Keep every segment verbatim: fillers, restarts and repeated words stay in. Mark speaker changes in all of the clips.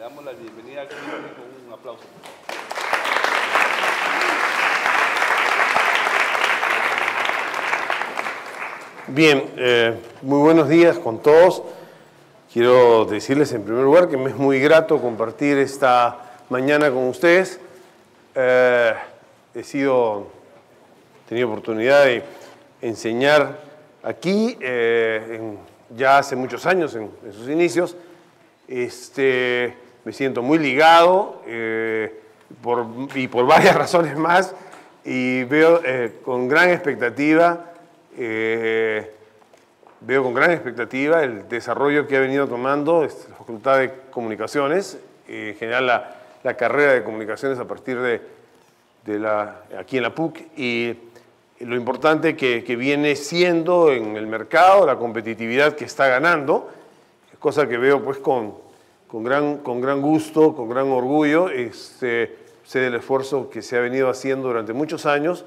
Speaker 1: damos la bienvenida al Clínico con un aplauso.
Speaker 2: Bien, eh, muy buenos días con todos. Quiero decirles en primer lugar que me es muy grato compartir esta mañana con ustedes. Eh, he sido, he tenido oportunidad de enseñar aquí eh, en, ya hace muchos años, en, en sus inicios. Este, me siento muy ligado eh, por, y por varias razones más, y veo eh, con gran expectativa eh, veo con gran expectativa el desarrollo que ha venido tomando la Facultad de Comunicaciones, en general la, la carrera de Comunicaciones a partir de, de la, aquí en la P U C, y lo importante que, que viene siendo en el mercado, la competitividad que está ganando, cosa que veo pues con, con, gran, con gran gusto, con gran orgullo. Este, sé del esfuerzo que se ha venido haciendo durante muchos años,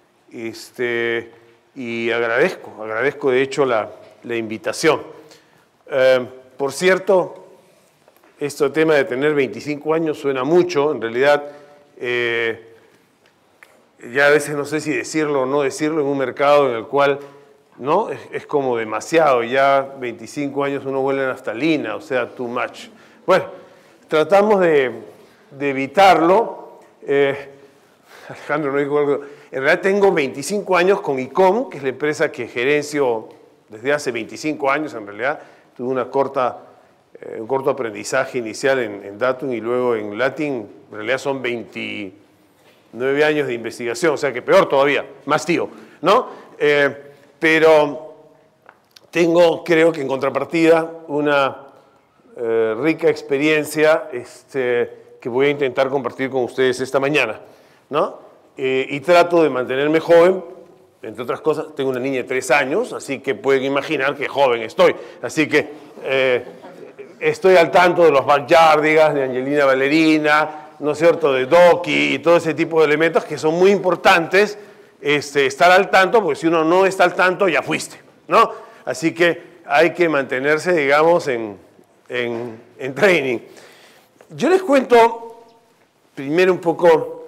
Speaker 2: este, y agradezco, agradezco de hecho la, la invitación. Eh, por cierto, este tema de tener veinticinco años suena mucho, en realidad eh, ya a veces no sé si decirlo o no decirlo en un mercado en el cual ¿no? Es, es como demasiado, ya veinticinco años uno huele a naftalina, o sea, too much. Bueno, tratamos de, de evitarlo. Eh, Alejandro no dijo algo. En realidad tengo veinticinco años con ICOM, que es la empresa que gerencio desde hace veinticinco años en realidad. Tuve una corta, eh, un corto aprendizaje inicial en, en Datum y luego en Latin. En realidad son veintinueve años de investigación, o sea que peor todavía, más tío, ¿no? Eh, Pero tengo, creo que en contrapartida, una eh, rica experiencia este, que voy a intentar compartir con ustedes esta mañana, ¿no? Eh, y trato de mantenerme joven, entre otras cosas, tengo una niña de tres años, así que pueden imaginar qué joven estoy. Así que eh, estoy al tanto de los backyardigans, de Angelina Ballerina, ¿no es cierto?, de Doki y todo ese tipo de elementos que son muy importantes. Este, estar al tanto, porque si uno no está al tanto, ya fuiste, ¿no? Así que hay que mantenerse, digamos, en, en, en training. Yo les cuento primero un poco,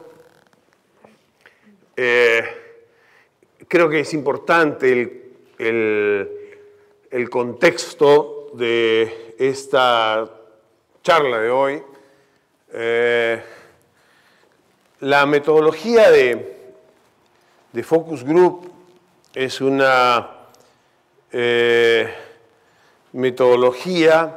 Speaker 2: eh, creo que es importante el, el, el contexto de esta charla de hoy. Eh, la metodología de de Focus Group es una eh, metodología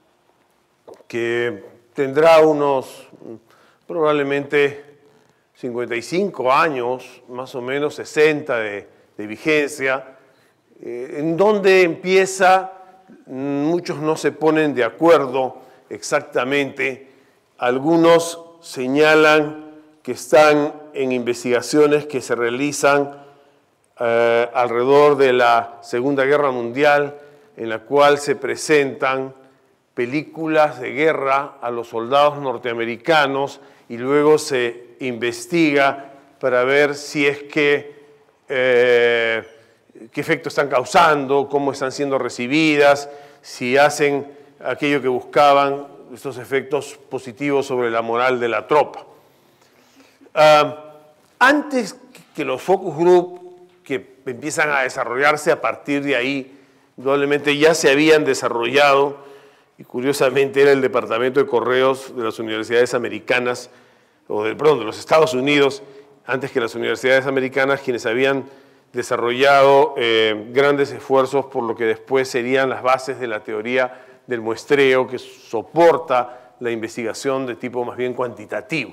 Speaker 2: que tendrá unos probablemente cincuenta y cinco años, más o menos sesenta de, de vigencia, eh, en donde empieza, muchos no se ponen de acuerdo exactamente, algunos señalan que están en investigaciones que se realizan eh, alrededor de la Segunda Guerra Mundial, en la cual se presentan películas de guerra a los soldados norteamericanos y luego se investiga para ver si es que, eh, qué efecto están causando, cómo están siendo recibidas, si hacen aquello que buscaban, estos efectos positivos sobre la moral de la tropa. Uh, antes que los focus group que empiezan a desarrollarse a partir de ahí, probablemente ya se habían desarrollado, y curiosamente era el Departamento de Correos de las Universidades Americanas, o de, perdón, de los Estados Unidos, antes que las Universidades Americanas, quienes habían desarrollado eh, grandes esfuerzos por lo que después serían las bases de la teoría del muestreo, que soporta la investigación de tipo más bien cuantitativo.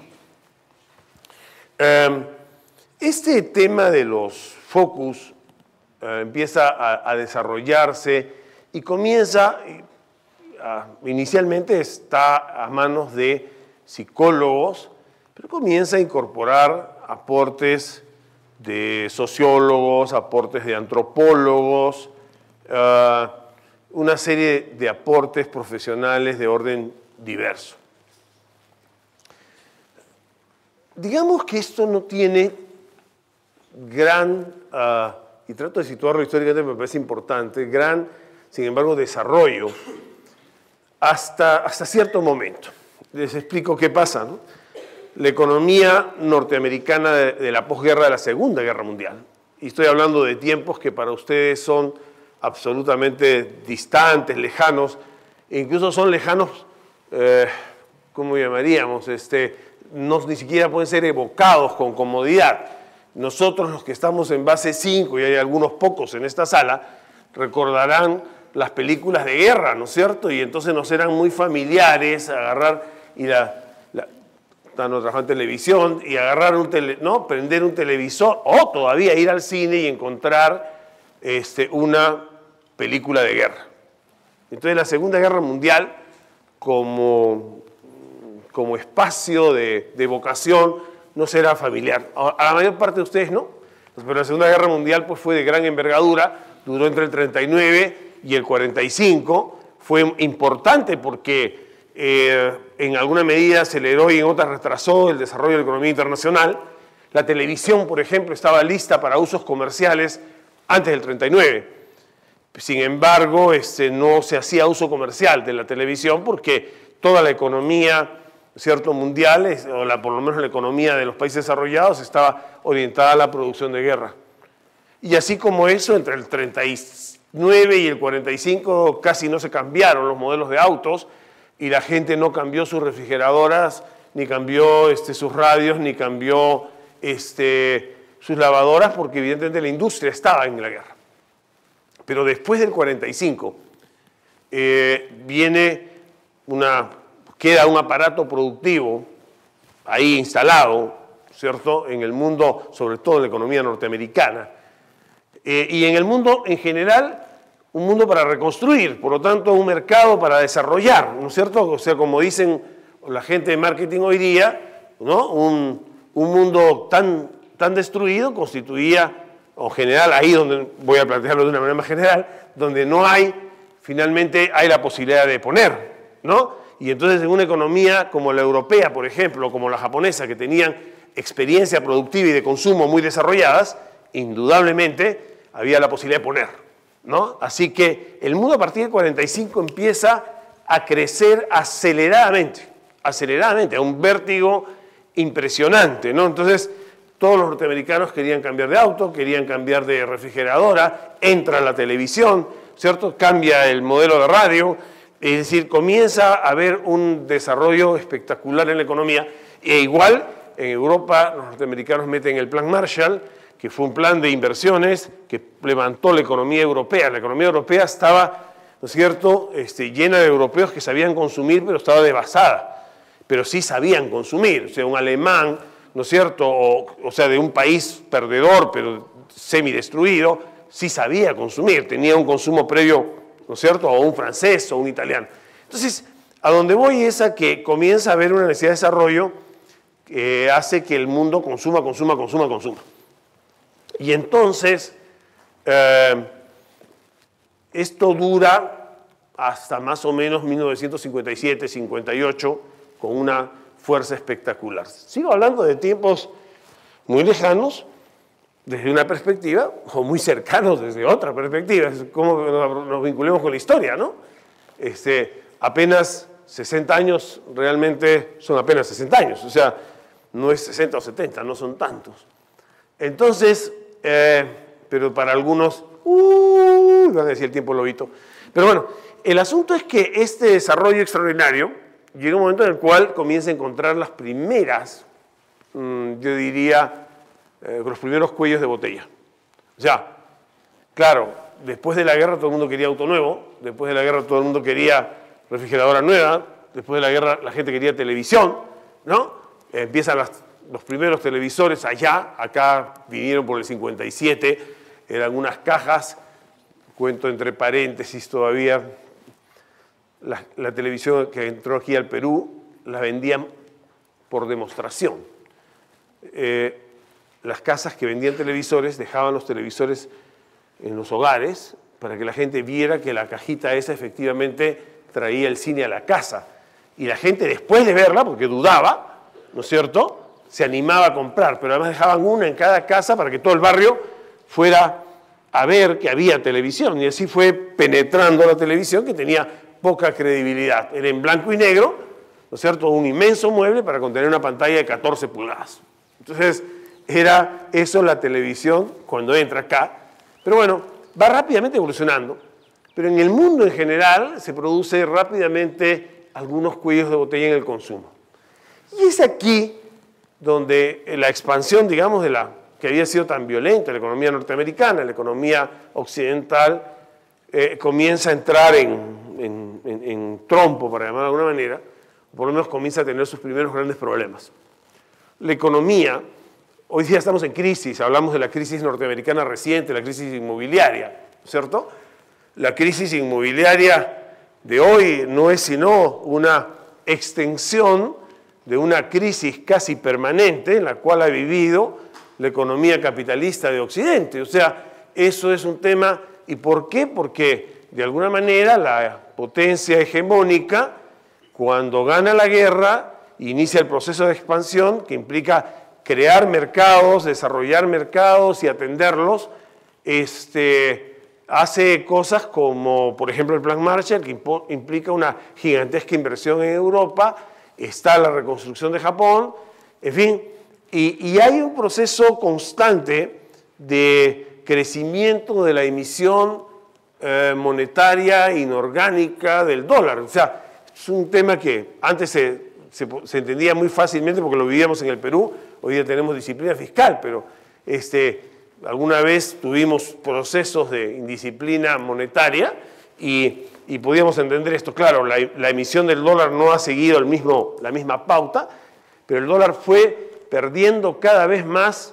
Speaker 2: Este tema de los focus eh, empieza a, a desarrollarse y comienza, a, inicialmente está a manos de psicólogos, pero comienza a incorporar aportes de sociólogos, aportes de antropólogos, uh, una serie de aportes profesionales de orden diverso. Digamos que esto no tiene gran, uh, y trato de situarlo históricamente, me parece importante, gran, sin embargo, desarrollo hasta, hasta cierto momento. les explico qué pasa, ¿no? La economía norteamericana de, de la posguerra de la Segunda Guerra Mundial, y estoy hablando de tiempos que para ustedes son absolutamente distantes, lejanos, e incluso son lejanos, eh, ¿cómo llamaríamos? Este, no ni siquiera pueden ser evocados con comodidad. Nosotros, los que estamos en base cinco, y hay algunos pocos en esta sala, recordarán las películas de guerra, ¿no es cierto? Y entonces nos eran muy familiares agarrar y la, la no trabajar en televisión y agarrar un tele, ¿no? Prender un televisor o todavía ir al cine y encontrar este, una película de guerra. Entonces la Segunda Guerra Mundial como, como espacio de, de evocación no será familiar. A la mayor parte de ustedes no, pero la Segunda Guerra Mundial pues, fue de gran envergadura, duró entre el treinta y nueve y el cuarenta y cinco, fue importante porque eh, en alguna medida aceleró y en otras retrasó el desarrollo de la economía internacional. La televisión, por ejemplo, estaba lista para usos comerciales antes del treinta y nueve. Sin embargo, este, no se hacía uso comercial de la televisión porque toda la economía, cierto, mundial, o la, por lo menos la economía de los países desarrollados, estaba orientada a la producción de guerra. Y así como eso, entre el treinta y nueve y el cuarenta y cinco casi no se cambiaron los modelos de autos y la gente no cambió sus refrigeradoras, ni cambió este, sus radios, ni cambió este, sus lavadoras, porque evidentemente la industria estaba en la guerra. Pero después del cuarenta y cinco eh, viene una, queda un aparato productivo ahí instalado, ¿cierto?, en el mundo, sobre todo en la economía norteamericana, eh, y en el mundo en general, un mundo para reconstruir, por lo tanto, un mercado para desarrollar, ¿no es cierto? O sea, como dicen la gente de marketing hoy día, ¿no? Un, un mundo tan, tan destruido constituía, o general, ahí donde voy a plantearlo de una manera más general, donde no hay, finalmente hay la posibilidad de poner, ¿no? Y entonces en una economía como la europea, por ejemplo, como la japonesa, que tenían experiencia productiva y de consumo muy desarrolladas, indudablemente había la posibilidad de poner, ¿no? Así que el mundo a partir del cuarenta y cinco empieza a crecer aceleradamente, aceleradamente, a un vértigo impresionante, ¿no? Entonces, todos los norteamericanos querían cambiar de auto, querían cambiar de refrigeradora, entra la televisión, ¿cierto? Cambia el modelo de radio, es decir, comienza a haber un desarrollo espectacular en la economía, e igual en Europa los norteamericanos meten el Plan Marshall, que fue un plan de inversiones que levantó la economía europea. La economía europea estaba, ¿no es cierto?, este, llena de europeos que sabían consumir, pero estaba devastada, pero sí sabían consumir. O sea, un alemán, ¿no es cierto?, o, o sea, de un país perdedor, pero semidestruido, sí sabía consumir, tenía un consumo previo, ¿no es cierto?, o un francés o un italiano. Entonces, a donde voy es a que comienza a haber una necesidad de desarrollo que hace que el mundo consuma, consuma, consuma, consuma. Y entonces, eh, esto dura hasta más o menos mil novecientos cincuenta y siete, cincuenta y ocho, con una fuerza espectacular. Sigo hablando de tiempos muy lejanos desde una perspectiva, o muy cercanos desde otra perspectiva, es como nos vinculemos con la historia, ¿no? Este, apenas sesenta años, realmente son apenas sesenta años, o sea, no es sesenta o setenta, no son tantos. Entonces, eh, pero para algunos, uh, van a decir el tiempo lobito. Pero bueno, el asunto es que este desarrollo extraordinario llega un momento en el cual comienza a encontrar las primeras, mmm, yo diría, eh, los primeros cuellos de botella. O sea, claro, después de la guerra todo el mundo quería auto nuevo, después de la guerra todo el mundo quería refrigeradora nueva, después de la guerra la gente quería televisión, ¿no? Eh, empiezan las, los primeros televisores allá, acá vinieron por el cincuenta y siete, eran unas cajas, cuento entre paréntesis todavía, la, la televisión que entró aquí al Perú la vendían por demostración. Eh, las casas que vendían televisores dejaban los televisores en los hogares para que la gente viera que la cajita esa efectivamente traía el cine a la casa. Y la gente después de verla, porque dudaba, ¿no es cierto?, se animaba a comprar, pero además dejaban una en cada casa para que todo el barrio fuera a ver que había televisión. Y así fue penetrando la televisión, que tenía poca credibilidad. Era en blanco y negro, ¿no es cierto?, un inmenso mueble para contener una pantalla de catorce pulgadas. Entonces, era eso la televisión cuando entra acá. Pero bueno, va rápidamente evolucionando. Pero en el mundo en general se produce rápidamente algunos cuellos de botella en el consumo. Y es aquí donde la expansión, digamos, de la que había sido tan violenta, la economía norteamericana, la economía occidental, eh, comienza a entrar en, en, en, en trompo, para llamar de alguna manera, o por lo menos comienza a tener sus primeros grandes problemas. La economía, hoy día estamos en crisis, hablamos de la crisis norteamericana reciente, la crisis inmobiliaria, ¿cierto? La crisis inmobiliaria de hoy no es sino una extensión de una crisis casi permanente en la cual ha vivido la economía capitalista de Occidente. O sea, eso es un tema. ¿Y por qué? Porque de alguna manera la potencia hegemónica, cuando gana la guerra, inicia el proceso de expansión que implica crear mercados, desarrollar mercados y atenderlos, este, hace cosas como, por ejemplo, el Plan Marshall, que implica una gigantesca inversión en Europa, está la reconstrucción de Japón, en fin, y, y hay un proceso constante de crecimiento de la emisión eh, monetaria inorgánica del dólar. O sea, es un tema que antes se, se, se entendía muy fácilmente porque lo vivíamos en el Perú, hoy día tenemos disciplina fiscal, pero este, alguna vez tuvimos procesos de indisciplina monetaria y, y podíamos entender esto. Claro, la, la emisión del dólar no ha seguido el mismo, la misma pauta, pero el dólar fue perdiendo cada vez más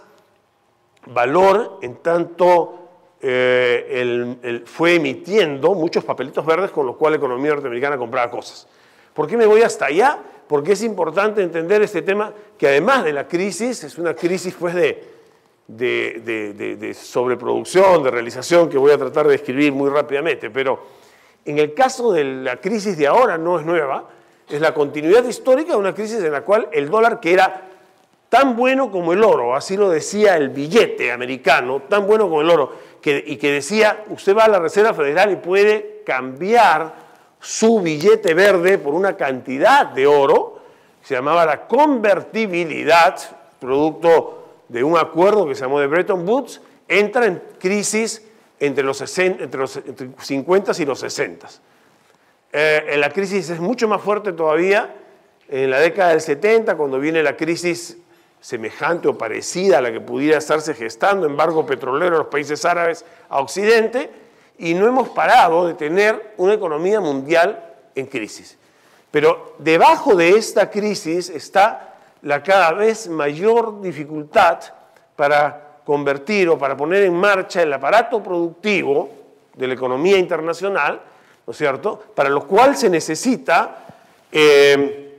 Speaker 2: valor en tanto eh, el, el, fue emitiendo muchos papelitos verdes con los cuales la economía norteamericana compraba cosas. ¿Por qué me voy hasta allá? Porque es importante entender este tema que además de la crisis, es una crisis pues de, de, de, de, de sobreproducción, de realización, que voy a tratar de describir muy rápidamente, pero en el caso de la crisis de ahora no es nueva, es la continuidad histórica de una crisis en la cual el dólar, que era tan bueno como el oro, así lo decía el billete americano, tan bueno como el oro, que, y que decía, usted va a la Reserva Federal y puede cambiar su billete verde por una cantidad de oro, se llamaba la convertibilidad, producto de un acuerdo que se llamó de Bretton Woods, entra en crisis entre los, sesenta, entre los entre cincuenta y los sesenta. Eh, la crisis es mucho más fuerte todavía en la década del setenta, cuando viene la crisis semejante o parecida a la que pudiera estarse gestando, embargo petrolero de los países árabes a Occidente, y no hemos parado de tener una economía mundial en crisis. Pero debajo de esta crisis está la cada vez mayor dificultad para convertir o para poner en marcha el aparato productivo de la economía internacional, ¿no es cierto?, para lo cual se necesita eh,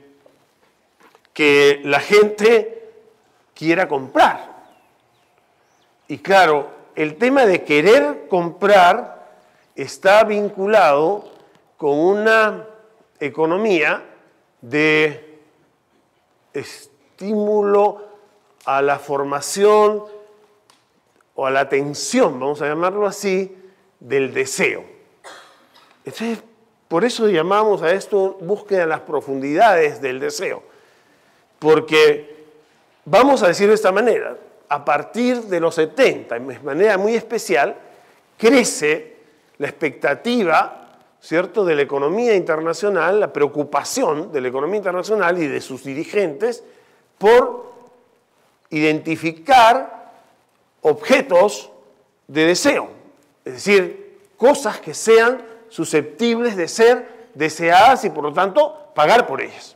Speaker 2: que la gente quiera comprar. Y claro, el tema de querer comprar está vinculado con una economía de estímulo a la formación o a la atención, vamos a llamarlo así, del deseo. Entonces, por eso llamamos a esto búsqueda en las profundidades del deseo, porque vamos a decir de esta manera, a partir de los setenta, de manera muy especial, crece la expectativa, ¿cierto?, de la economía internacional, la preocupación de la economía internacional y de sus dirigentes por identificar objetos de deseo, es decir, cosas que sean susceptibles de ser deseadas y por lo tanto pagar por ellas.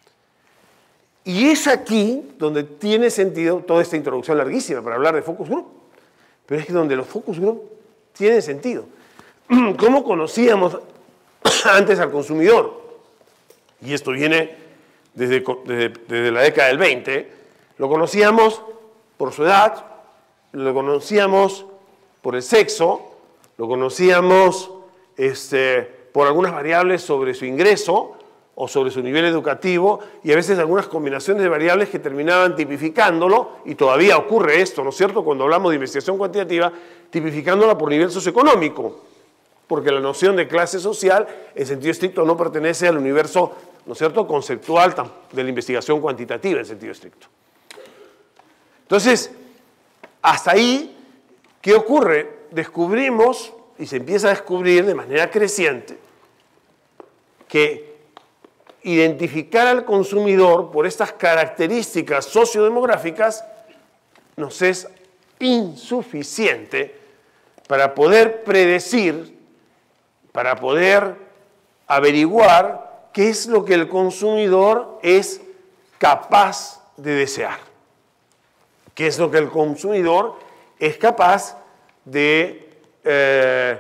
Speaker 2: Y es aquí donde tiene sentido toda esta introducción larguísima para hablar de focus group, pero es que donde los focus group tienen sentido. ¿Cómo conocíamos antes al consumidor? Y esto viene desde, desde, desde la década del veinte. Lo conocíamos por su edad, lo conocíamos por el sexo, lo conocíamos este, por algunas variables sobre su ingreso o sobre su nivel educativo, y a veces algunas combinaciones de variables que terminaban tipificándolo, y todavía ocurre esto, ¿no es cierto?, cuando hablamos de investigación cuantitativa, tipificándola por nivel socioeconómico, porque la noción de clase social, en sentido estricto, no pertenece al universo ¿no es cierto?, conceptual de la investigación cuantitativa en sentido estricto. Entonces, hasta ahí, ¿qué ocurre? Descubrimos, y se empieza a descubrir de manera creciente, que identificar al consumidor por estas características sociodemográficas nos es insuficiente para poder predecir, para poder averiguar qué es lo que el consumidor es capaz de desear, qué es lo que el consumidor es capaz de, eh,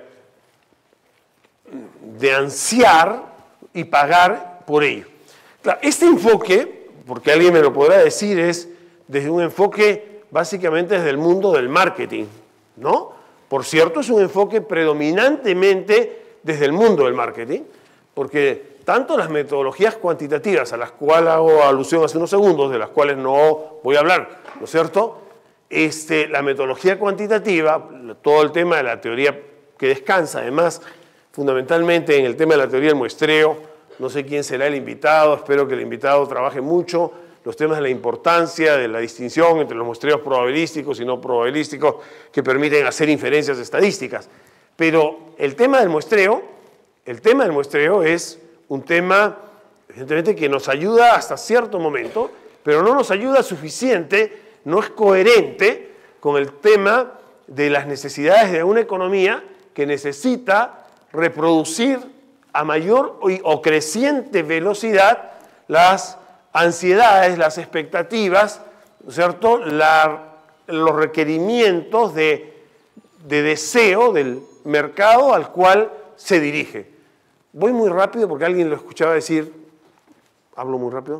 Speaker 2: de ansiar y pagar por ello. Claro, este enfoque, porque alguien me lo podrá decir, es desde un enfoque básicamente desde el mundo del marketing, ¿no? Por cierto, es un enfoque predominantemente desde el mundo del marketing, porque tanto las metodologías cuantitativas, a las cuales hago alusión hace unos segundos, de las cuales no voy a hablar, ¿no es cierto?, Este, la metodología cuantitativa, todo el tema de la teoría que descansa, además, fundamentalmente en el tema de la teoría del muestreo, no sé quién será el invitado, espero que el invitado trabaje mucho, los temas de la importancia, de la distinción entre los muestreos probabilísticos y no probabilísticos que permiten hacer inferencias estadísticas. Pero el tema del muestreo, el tema del muestreo es un tema, evidentemente, que nos ayuda hasta cierto momento, pero no nos ayuda suficiente, no es coherente con el tema de las necesidades de una economía que necesita reproducir a mayor o creciente velocidad las ansiedades, las expectativas, ¿no es cierto?, La, los requerimientos de, de deseo del mercado al cual se dirige. Voy muy rápido porque alguien lo escuchaba decir, ¿hablo muy rápido?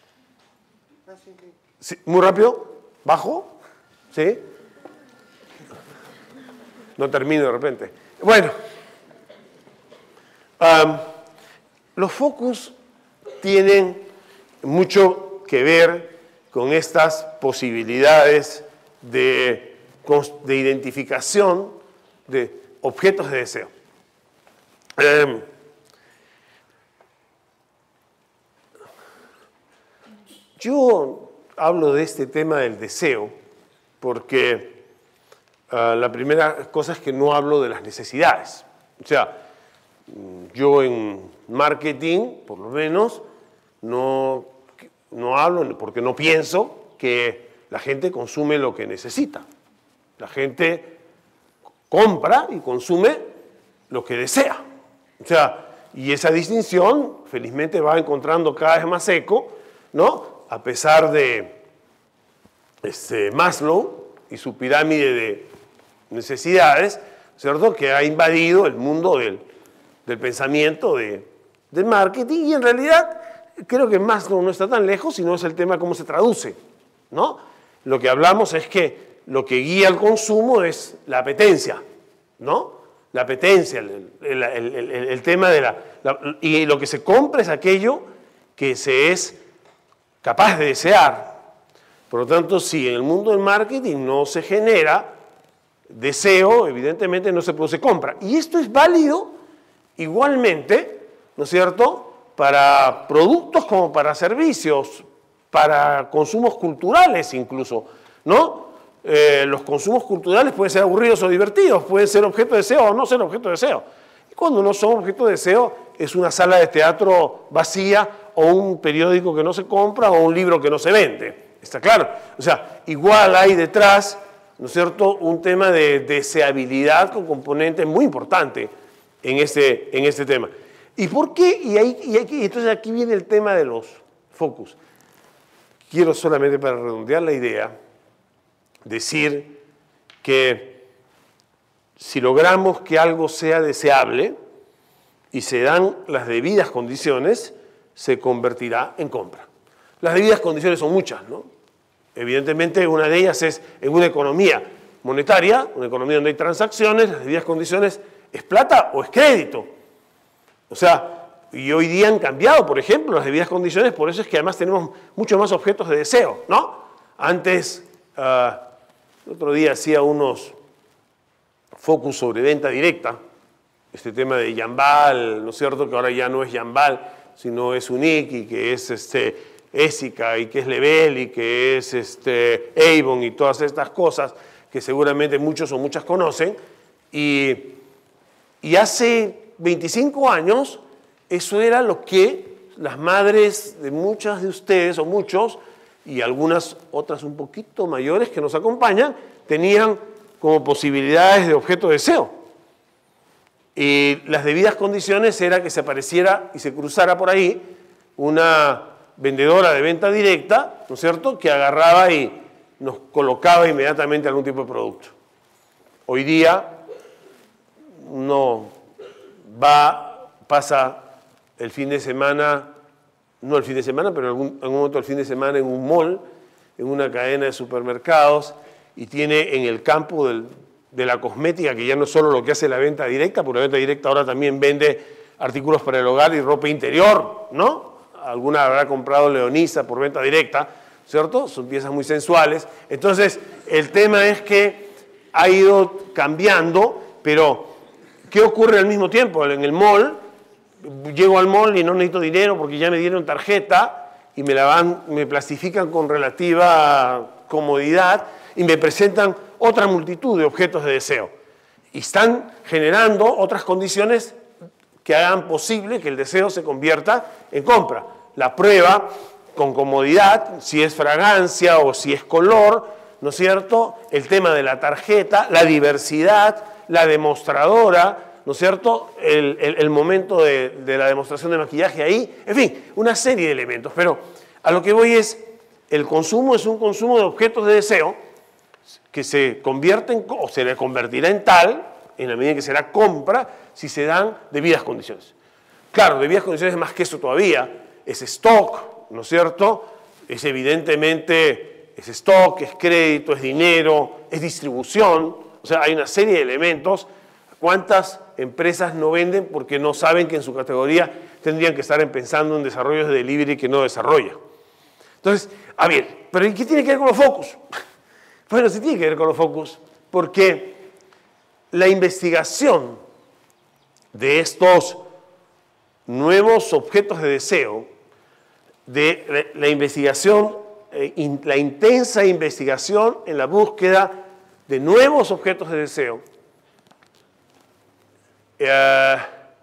Speaker 2: ¿Sí? ¿Muy rápido? ¿Bajo? ¿Sí? No termino de repente. Bueno, um, los focus tienen mucho que ver con estas posibilidades de, de identificación de objetos de deseo. Um, yo hablo de este tema del deseo porque uh, la primera cosa es que no hablo de las necesidades. O sea, yo en marketing, por lo menos, no, no hablo porque no pienso que la gente consume lo que necesita. La gente compra y consume lo que desea. O sea, y esa distinción, felizmente, va encontrando cada vez más eco, ¿no?, a pesar de este, Maslow y su pirámide de necesidades, ¿cierto?, que ha invadido el mundo del, del pensamiento de, del marketing, y en realidad creo que Maslow no está tan lejos, sino es el tema de cómo se traduce, ¿no? Lo que hablamos es que lo que guía el consumo es la apetencia, ¿no? La apetencia, el, el, el, el, el tema de la, la... Y lo que se compra es aquello que se es capaz de desear. Por lo tanto, si en el mundo del marketing no se genera deseo, evidentemente no se produce compra. Y esto es válido igualmente, ¿no es cierto?, para productos como para servicios, para consumos culturales incluso, ¿no? Eh, los consumos culturales pueden ser aburridos o divertidos, pueden ser objeto de deseo o no ser objeto de deseo. Y cuando no son objeto de deseo, es una sala de teatro vacía o un periódico que no se compra o un libro que no se vende. ¿Está claro? O sea, igual hay detrás, ¿no es cierto?, un tema de deseabilidad con componente muy importante en este, en este tema. ¿Y por qué? Y, ahí, y aquí, entonces aquí viene el tema de los focus. Quiero solamente, para redondear la idea, decir que si logramos que algo sea deseable y se dan las debidas condiciones, se convertirá en compra. Las debidas condiciones son muchas, ¿no? Evidentemente, una de ellas es en una economía monetaria, una economía donde hay transacciones, las debidas condiciones es plata o es crédito. O sea, y hoy día han cambiado, por ejemplo, las debidas condiciones, por eso es que además tenemos muchos más objetos de deseo, ¿no? Antes, uh, el otro día hacía unos focus sobre venta directa, este tema de Jambal, ¿no es cierto?, que ahora ya no es Jambal, sino es Unique y que es este, Ésica y que es Level y que es este, Avon y todas estas cosas que seguramente muchos o muchas conocen. Y, y hace veinticinco años eso era lo que las madres de muchas de ustedes o muchos y algunas otras un poquito mayores que nos acompañan tenían como posibilidades de objeto de deseo. Y las debidas condiciones era que se apareciera y se cruzara por ahí una vendedora de venta directa, ¿no es cierto?, que agarraba y nos colocaba inmediatamente algún tipo de producto. Hoy día uno va, pasa el fin de semana, no el fin de semana, pero en algún, algún momento el fin de semana en un mall, en una cadena de supermercados, y tiene en el campo del, de la cosmética, que ya no es solo lo que hace la venta directa, porque la venta directa ahora también vende artículos para el hogar y ropa interior, ¿no? Alguna habrá comprado Leonisa por venta directa, ¿cierto? Son piezas muy sensuales. Entonces, el tema es que ha ido cambiando, pero ¿qué ocurre al mismo tiempo? En el mall, llego al mall y no necesito dinero porque ya me dieron tarjeta y me la van, me plastifican con relativa comodidad y me presentan otra multitud de objetos de deseo. Y están generando otras condiciones que hagan posible que el deseo se convierta en compra. La prueba con comodidad, si es fragancia o si es color, ¿no es cierto? El tema de la tarjeta, la diversidad, la demostradora, ¿no es cierto? El, el, el momento de, de la demostración de maquillaje ahí, en fin, una serie de elementos. Pero a lo que voy es, el consumo es un consumo de objetos de deseo que se convierte en, o se le convertirá en tal, en la medida en que será compra, si se dan debidas condiciones. Claro, debidas condiciones es más que eso todavía, es stock, ¿no es cierto? Es evidentemente, es stock, es crédito, es dinero, es distribución, o sea, hay una serie de elementos. ¿Cuántas empresas no venden porque no saben que en su categoría tendrían que estar pensando en desarrollos de delivery que no desarrolla? Entonces, a ver, ¿pero qué tiene que ver con los focus? Bueno, sí tiene que ver con los focus, porque la investigación de estos nuevos objetos de deseo, de la investigación, la intensa investigación en la búsqueda de nuevos objetos de deseo, eh,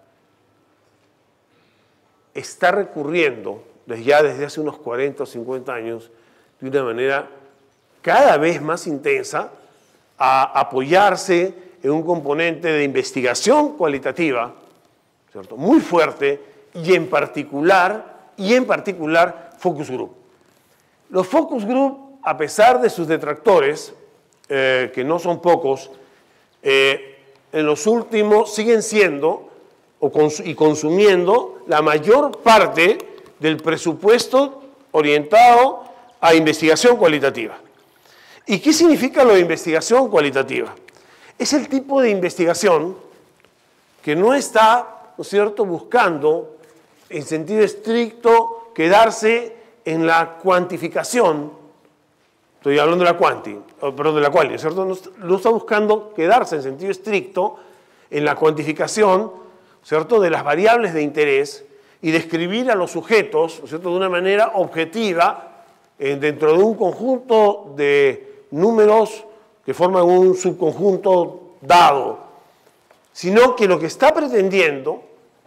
Speaker 2: está recurriendo desde ya desde hace unos cuarenta o cincuenta años de una manera cada vez más intensa a apoyarse en un componente de investigación cualitativa, ¿cierto?, muy fuerte, y en particular, y en particular focus group. Los focus group, a pesar de sus detractores, eh, que no son pocos, eh, en los últimos siguen siendo o cons y consumiendo la mayor parte del presupuesto orientado a investigación cualitativa. ¿Y qué significa lo de investigación cualitativa? Es el tipo de investigación que no está, ¿no es cierto?, buscando en sentido estricto quedarse en la cuantificación. Estoy hablando de la quanti, perdón, de la quali, ¿cierto? No, no está buscando quedarse en sentido estricto en la cuantificación, ¿cierto?, de las variables de interés y describir a los sujetos, ¿cierto?, de una manera objetiva eh, dentro de un conjunto de números que forman un subconjunto dado, sino que lo que está pretendiendo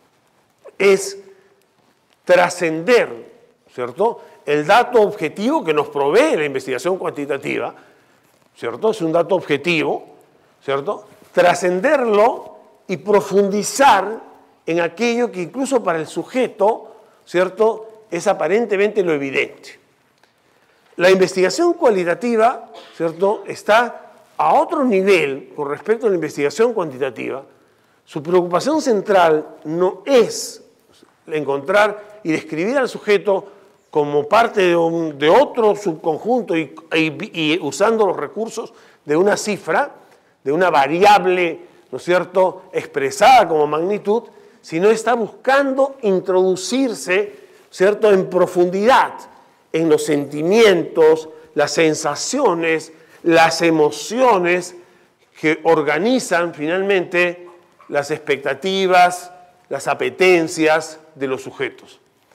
Speaker 2: es trascender, ¿cierto?, el dato objetivo que nos provee la investigación cuantitativa, ¿cierto? Es un dato objetivo, ¿cierto? Trascenderlo y profundizar en aquello que incluso para el sujeto, ¿cierto?, es aparentemente lo evidente. La investigación cualitativa, ¿cierto?, está a otro nivel con respecto a la investigación cuantitativa. Su preocupación central no es encontrar y describir al sujeto como parte de, un, de otro subconjunto y, y, y usando los recursos de una cifra, de una variable, ¿no es cierto?, expresada como magnitud, sino está buscando introducirse, ¿cierto?, en profundidad en los sentimientos, las sensaciones, las emociones que organizan finalmente las expectativas, las apetencias de los sujetos.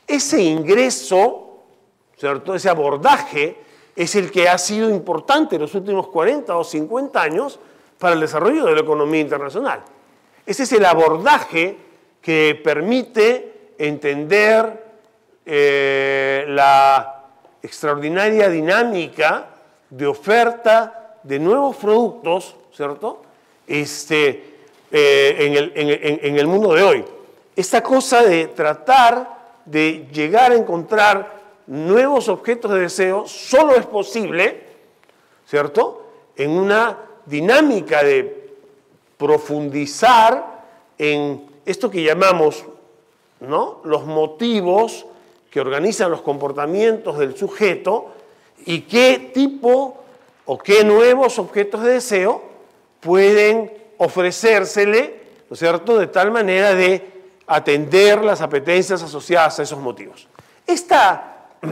Speaker 2: Ese ingreso, ¿cierto? Ese abordaje es el que ha sido importante en los últimos cuarenta o cincuenta años para el desarrollo de la economía internacional. Ese es el abordaje que permite entender eh, la extraordinaria dinámica de oferta de nuevos productos, ¿cierto? Este, eh, en, el, en, en, en el mundo de hoy. Esta cosa de tratar de llegar a encontrar nuevos objetos de deseo solo es posible, ¿cierto?, en una dinámica de profundizar en esto que llamamos, ¿no?, los motivos que organizan los comportamientos del sujeto y qué tipo o qué nuevos objetos de deseo pueden ofrecérsele, ¿no es cierto?, de tal manera de atender las apetencias asociadas a esos motivos. Esta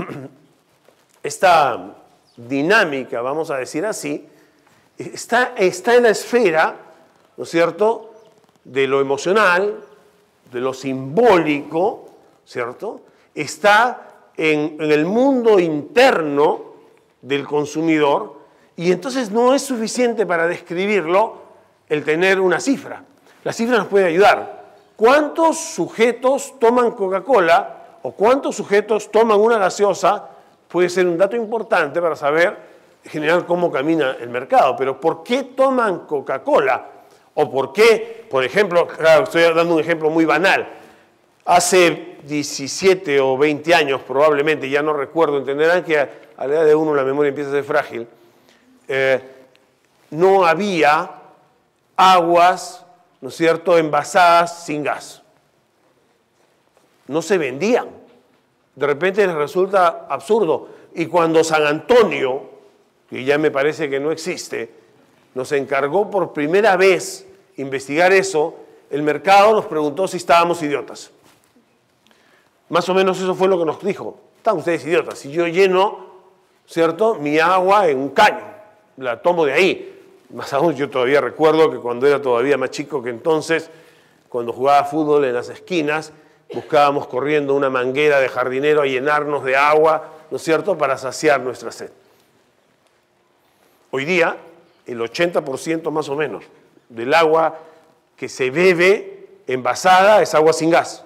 Speaker 2: Esta dinámica, vamos a decir así, está, está en la esfera, ¿no es cierto?, de lo emocional, de lo simbólico, ¿cierto? Está en, en el mundo interno del consumidor y entonces no es suficiente para describirlo el tener una cifra. La cifra nos puede ayudar. ¿Cuántos sujetos toman Coca-Cola o cuántos sujetos toman una gaseosa? Puede ser un dato importante para saber en general cómo camina el mercado, pero ¿por qué toman Coca-Cola? O por qué, por ejemplo, claro, estoy dando un ejemplo muy banal, hace diecisiete o veinte años probablemente, ya no recuerdo, entenderán que a, a la edad de uno la memoria empieza a ser frágil, eh, no había aguas, ¿no es cierto?, envasadas sin gas. No se vendían. De repente les resulta absurdo. Y cuando San Antonio, que ya me parece que no existe, nos encargó por primera vez investigar eso, el mercado nos preguntó si estábamos idiotas. Más o menos eso fue lo que nos dijo. Están ustedes idiotas. Si yo lleno, ¿cierto?, mi agua en un caño, la tomo de ahí. Más aún, yo todavía recuerdo que cuando era todavía más chico que entonces, cuando jugaba fútbol en las esquinas, buscábamos corriendo una manguera de jardinero a llenarnos de agua, ¿no es cierto?, para saciar nuestra sed. Hoy día, el ochenta por ciento más o menos del agua que se bebe envasada es agua sin gas.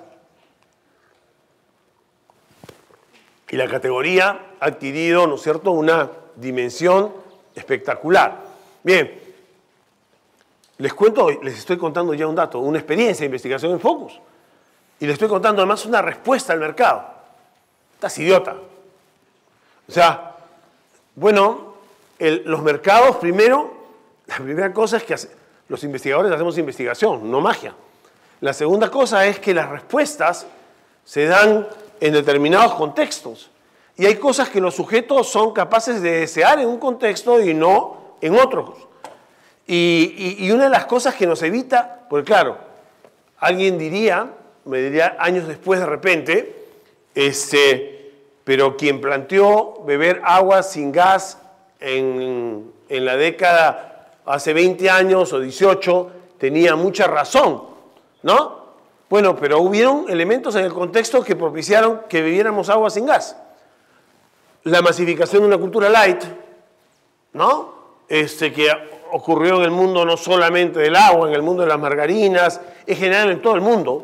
Speaker 2: Y la categoría ha adquirido, ¿no es cierto?, una dimensión espectacular. Bien, les cuento, les estoy contando ya un dato, una experiencia de investigación en Focus. Y les estoy contando además una respuesta al mercado. Estás idiota. O sea, bueno, el, los mercados primero, la primera cosa es que hace, los investigadores hacemos investigación, no magia. La segunda cosa es que las respuestas se dan en determinados contextos. Y hay cosas que los sujetos son capaces de desear en un contexto y no en otros. Y, y, y una de las cosas que nos evita, porque claro, alguien diría, me diría años después de repente, este, pero quien planteó beber agua sin gas en, en la década hace veinte años o dieciocho tenía mucha razón, ¿no? Bueno, pero hubieron elementos en el contexto que propiciaron que bebiéramos agua sin gas. La masificación de una cultura light, ¿no? Este, que ocurrió en el mundo no solamente del agua, en el mundo de las margarinas, en general en todo el mundo.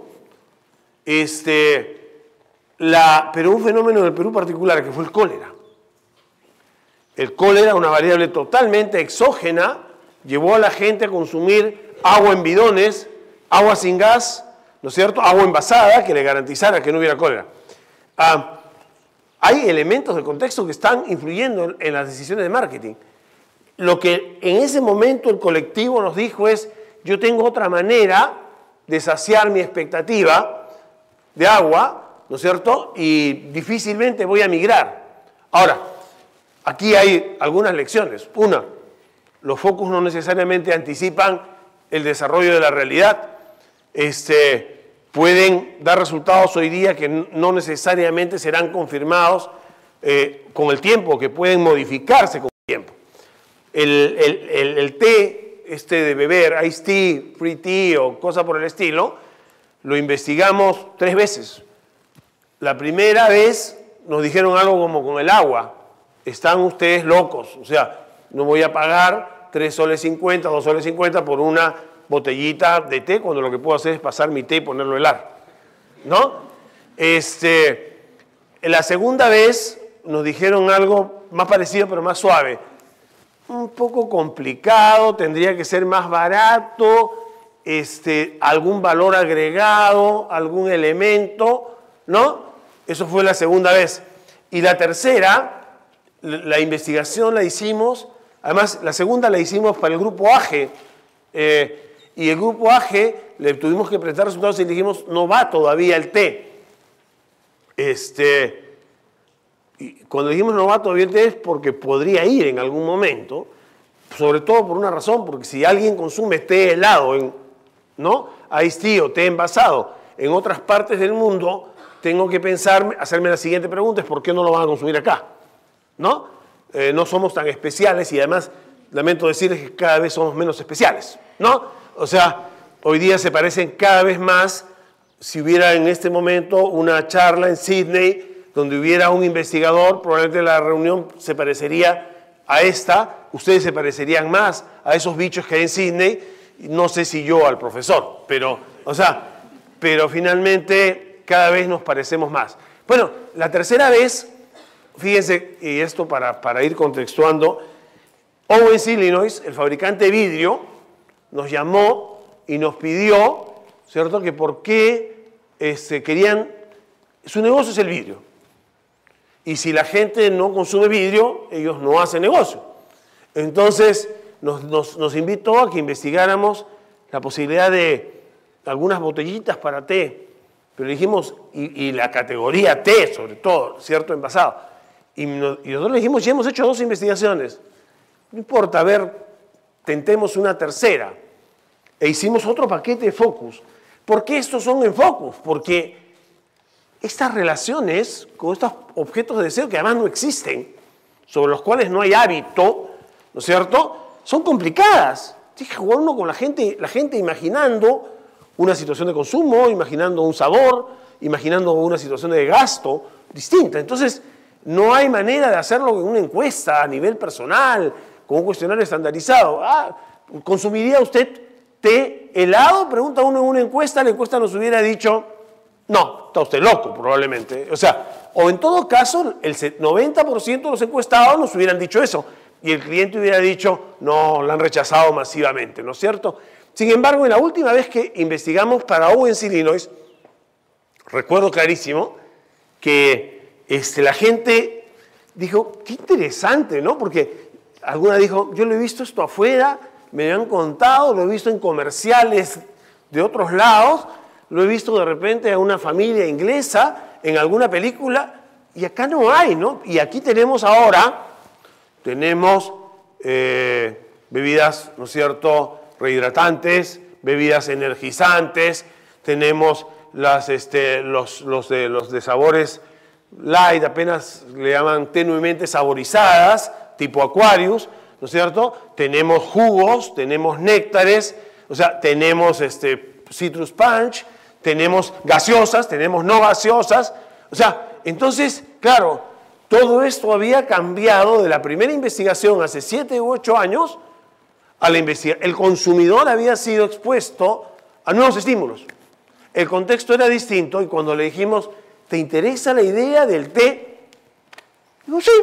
Speaker 2: Este, la, pero un fenómeno del Perú particular que fue el cólera. El cólera, una variable totalmente exógena, llevó a la gente a consumir agua en bidones, agua sin gas, ¿no es cierto?, agua envasada que le garantizara que no hubiera cólera. Ah, hay elementos del contexto que están influyendo en, en las decisiones de marketing. Lo que en ese momento el colectivo nos dijo es, yo tengo otra manera de saciar mi expectativa de agua, ¿no es cierto?, y difícilmente voy a migrar. Ahora, aquí hay algunas lecciones. Una, los focus no necesariamente anticipan el desarrollo de la realidad. Este, pueden dar resultados hoy día que no necesariamente serán confirmados eh, con el tiempo, que pueden modificarse con el tiempo. El, el, el, el té este de beber, iced tea, free tea o cosa por el estilo, lo investigamos tres veces. La primera vez nos dijeron algo como con el agua. Están ustedes locos. O sea, no voy a pagar tres soles cincuenta, dos soles cincuenta por una botellita de té, cuando lo que puedo hacer es pasar mi té y ponerlo a helar, ¿no? Este, la segunda vez nos dijeron algo más parecido pero más suave. Un poco complicado, tendría que ser más barato, este, algún valor agregado, algún elemento, ¿no? Eso fue la segunda vez. Y la tercera, la investigación la hicimos, además la segunda la hicimos para el grupo A G E, eh, y el grupo A G E le tuvimos que presentar resultados y le dijimos, no va todavía el té. Este, y cuando dijimos no va todavía el té es porque podría ir en algún momento, sobre todo por una razón, porque si alguien consume té helado, en, ¿no? Iced tea o té envasado en otras partes del mundo, tengo que pensar, hacerme la siguiente pregunta, es ¿por qué no lo van a consumir acá? ¿No? Eh, no somos tan especiales y además, lamento decirles que cada vez somos menos especiales, ¿no? O sea, hoy día se parecen cada vez más. Si hubiera en este momento una charla en Sydney donde hubiera un investigador, probablemente la reunión se parecería a esta, ustedes se parecerían más a esos bichos que hay en Sydney, no sé si yo al profesor, pero, o sea, pero finalmente cada vez nos parecemos más. Bueno, la tercera vez, fíjense, y esto para, para ir contextuando, Owens, Illinois, el fabricante de vidrio, nos llamó y nos pidió, ¿cierto?, que por qué este, querían, su negocio es el vidrio. Y si la gente no consume vidrio, ellos no hacen negocio. Entonces nos, nos, nos invitó a que investigáramos la posibilidad de algunas botellitas para té. Pero dijimos, y, y la categoría té sobre todo, ¿cierto?, envasado. Y, nos, y nosotros le dijimos, ya hemos hecho dos investigaciones. No importa, a ver, tentemos una tercera. E hicimos otro paquete de focus. ¿Por qué estos son en focus? Porque estas relaciones con estos objetos de deseo que además no existen, sobre los cuales no hay hábito, ¿no es cierto?, son complicadas. Tienes que jugar uno con la gente, la gente imaginando una situación de consumo, imaginando un sabor, imaginando una situación de gasto distinta. Entonces, no hay manera de hacerlo en una encuesta a nivel personal, con un cuestionario estandarizado. Ah, ¿consumiría usted té helado? Pregunta uno en una encuesta, la encuesta nos hubiera dicho, no, está usted loco probablemente. O sea, o en todo caso, el noventa por ciento de los encuestados nos hubieran dicho eso, y el cliente hubiera dicho, no, la han rechazado masivamente, ¿no es cierto? Sin embargo, en la última vez que investigamos para Owens, Illinois, recuerdo clarísimo que este, la gente dijo, qué interesante, ¿no? Porque alguna dijo, yo lo he visto esto afuera, me lo han contado, lo he visto en comerciales de otros lados, lo he visto de repente a una familia inglesa en alguna película, y acá no hay, ¿no? Y aquí tenemos ahora, tenemos eh, bebidas, ¿no es cierto?, rehidratantes, bebidas energizantes, tenemos las, este, los, los, de, los de sabores light, apenas le llaman tenuemente saborizadas, tipo Aquarius, ¿no es cierto? Tenemos jugos, tenemos néctares, o sea, tenemos este, citrus punch, tenemos gaseosas, tenemos no gaseosas, o sea, entonces, claro, todo esto había cambiado de la primera investigación hace siete u ocho años a la investigación. El consumidor había sido expuesto a nuevos estímulos. El contexto era distinto y cuando le dijimos, ¿te interesa la idea del té? Digo, sí.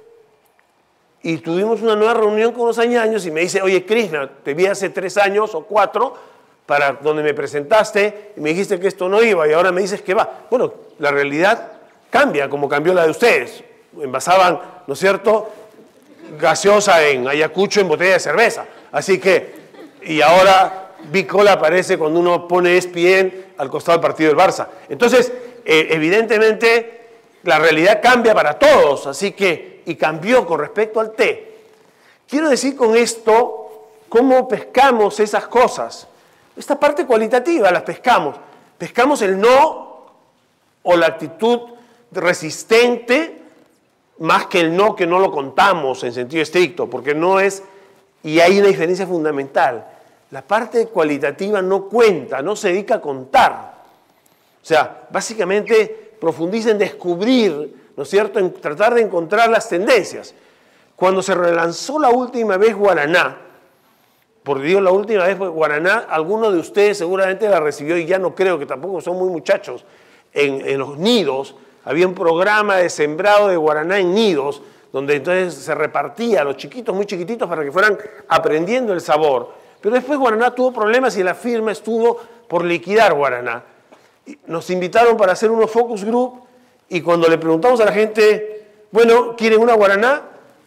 Speaker 2: Y tuvimos una nueva reunión con los añaños y me dice, oye, Krishna, te vi hace tres años o cuatro para donde me presentaste y me dijiste que esto no iba y ahora me dices que va. Bueno, la realidad cambia como cambió la de ustedes. Envasaban, ¿no es cierto?, gaseosa en Ayacucho en botella de cerveza. Así que, y ahora Bicola aparece cuando uno pone E S P N al costado del partido del Barça. Entonces, eh, evidentemente, la realidad cambia para todos, así que, y cambió con respecto al té. Quiero decir con esto, cómo pescamos esas cosas. Esta parte cualitativa las pescamos. Pescamos el no o la actitud resistente más que el no que no lo contamos en sentido estricto, porque no es, y hay una diferencia fundamental. La parte cualitativa no cuenta, no se dedica a contar. O sea, básicamente profundiza en descubrir, ¿no es cierto?, en tratar de encontrar las tendencias. Cuando se relanzó la última vez Guaraná, por Dios, la última vez Guaraná, alguno de ustedes seguramente la recibió y ya no creo, que tampoco son muy muchachos, en, en los nidos, había un programa de sembrado de Guaraná en nidos, donde entonces se repartía a los chiquitos, muy chiquititos, para que fueran aprendiendo el sabor. Pero después Guaraná tuvo problemas y la firma estuvo por liquidar Guaraná. Nos invitaron para hacer unos focus group y cuando le preguntamos a la gente, bueno, ¿quieren una Guaraná?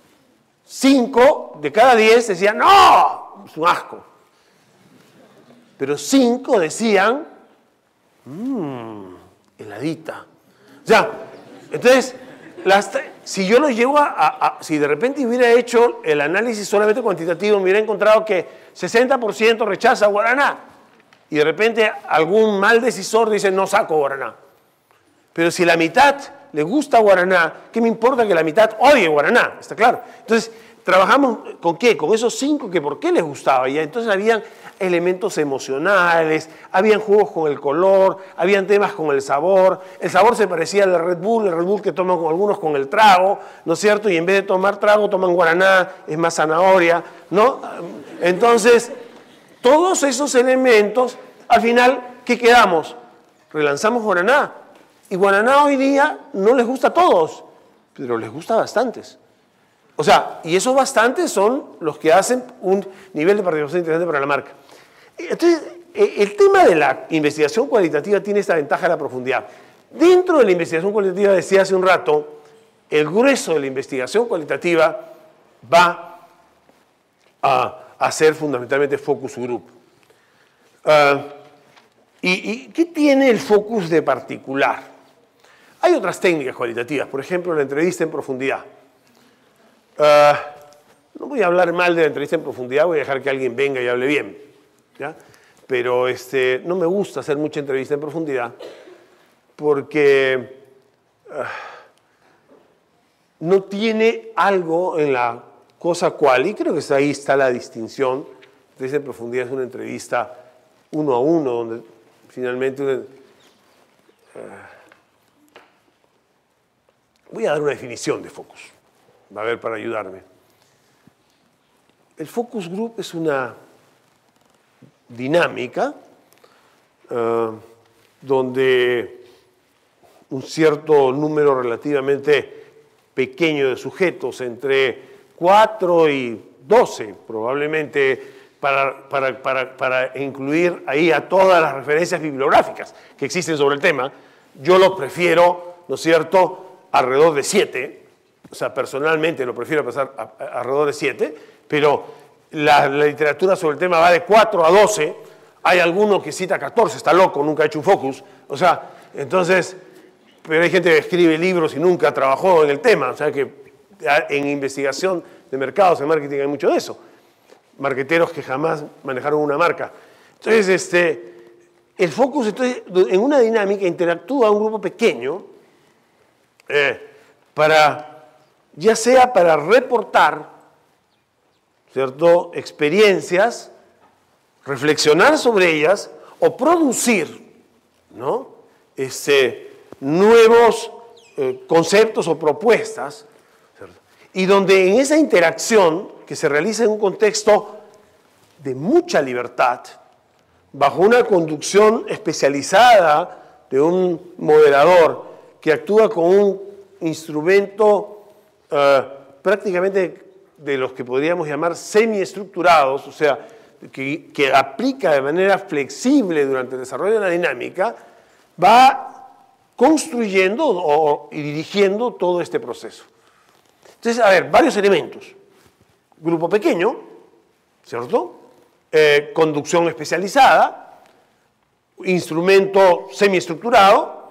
Speaker 2: Cinco de cada diez decían, ¡no! Es un asco. Pero cinco decían, mmm, heladita. O sea, entonces, las, si yo lo llevo a, a, a, si de repente hubiera hecho el análisis solamente cuantitativo, me hubiera encontrado que sesenta por ciento rechaza Guaraná. Y de repente algún mal decisor dice, no saco Guaraná. Pero si la mitad le gusta Guaraná, ¿qué me importa que la mitad odie Guaraná? ¿Está claro? Entonces, trabajamos con qué, con esos cinco que por qué les gustaba. Y entonces habían elementos emocionales, habían juegos con el color, habían temas con el sabor. El sabor se parecía al Red Bull, el Red Bull que toman con algunos con el trago, ¿no es cierto? Y en vez de tomar trago, toman Guaraná, es más zanahoria, ¿no? Entonces, todos esos elementos, al final, ¿qué quedamos? Relanzamos Guaraná. Y Guaraná hoy día no les gusta a todos, pero les gusta a bastantes. O sea, y esos bastantes son los que hacen un nivel de participación interesante para la marca. Entonces, el tema de la investigación cualitativa tiene esta ventaja de la profundidad. Dentro de la investigación cualitativa, decía hace un rato, el grueso de la investigación cualitativa va a hacer fundamentalmente focus group. Uh, ¿y, ¿Y qué tiene el focus de particular? Hay otras técnicas cualitativas, por ejemplo, la entrevista en profundidad. Uh, no voy a hablar mal de la entrevista en profundidad, voy a dejar que alguien venga y hable bien, ¿ya? Pero este, no me gusta hacer mucha entrevista en profundidad porque uh, no tiene algo en la cosa cual, y creo que ahí está la distinción. La entrevista en profundidad es una entrevista uno a uno, donde finalmente una, uh, voy a dar una definición de focus. Va a ver para ayudarme. El focus group es una dinámica uh, donde un cierto número relativamente pequeño de sujetos, entre cuatro y doce probablemente, para, para, para, para incluir ahí a todas las referencias bibliográficas que existen sobre el tema. Yo lo prefiero, ¿no es cierto?, alrededor de siete. O sea, personalmente lo prefiero pasar a, a, alrededor de siete, pero la, la literatura sobre el tema va de cuatro a doce. Hay alguno que cita catorce, está loco, nunca ha hecho un focus. O sea, entonces, pero hay gente que escribe libros y nunca trabajó en el tema. O sea, que en investigación de mercados, en marketing, hay mucho de eso. Marqueteros que jamás manejaron una marca. Entonces, este, el focus, entonces, en una dinámica interactúa un grupo pequeño eh, para... ya sea para reportar, ¿cierto?, experiencias, reflexionar sobre ellas o producir, ¿no?, este, nuevos eh, conceptos o propuestas, ¿cierto?, y donde en esa interacción que se realiza en un contexto de mucha libertad, bajo una conducción especializada de un moderador que actúa con un instrumento Uh, prácticamente de los que podríamos llamar semiestructurados, o sea, que, que aplica de manera flexible durante el desarrollo de la dinámica, va construyendo o, y dirigiendo todo este proceso. Entonces, a ver, varios elementos. Grupo pequeño, ¿cierto? Eh, conducción especializada, instrumento semiestructurado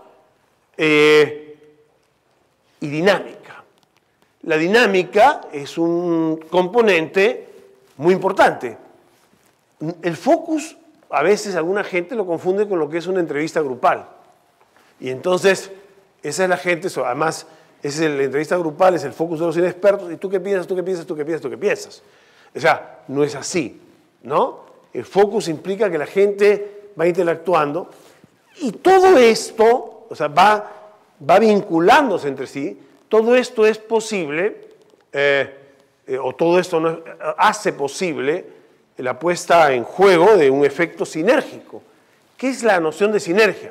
Speaker 2: eh, y dinámica. La dinámica es un componente muy importante. El focus, a veces alguna gente lo confunde con lo que es una entrevista grupal. Y entonces, esa es la gente, además, esa es la entrevista grupal, es el focus de los inexpertos, y tú qué piensas, tú qué piensas, tú qué piensas, tú qué piensas. O sea, no es así, ¿no? El focus implica que la gente va interactuando, y todo esto, o sea, va va vinculándose entre sí, todo esto es posible, eh, eh, o todo esto no es, hace posible la puesta en juego de un efecto sinérgico. ¿Qué es la noción de sinergia?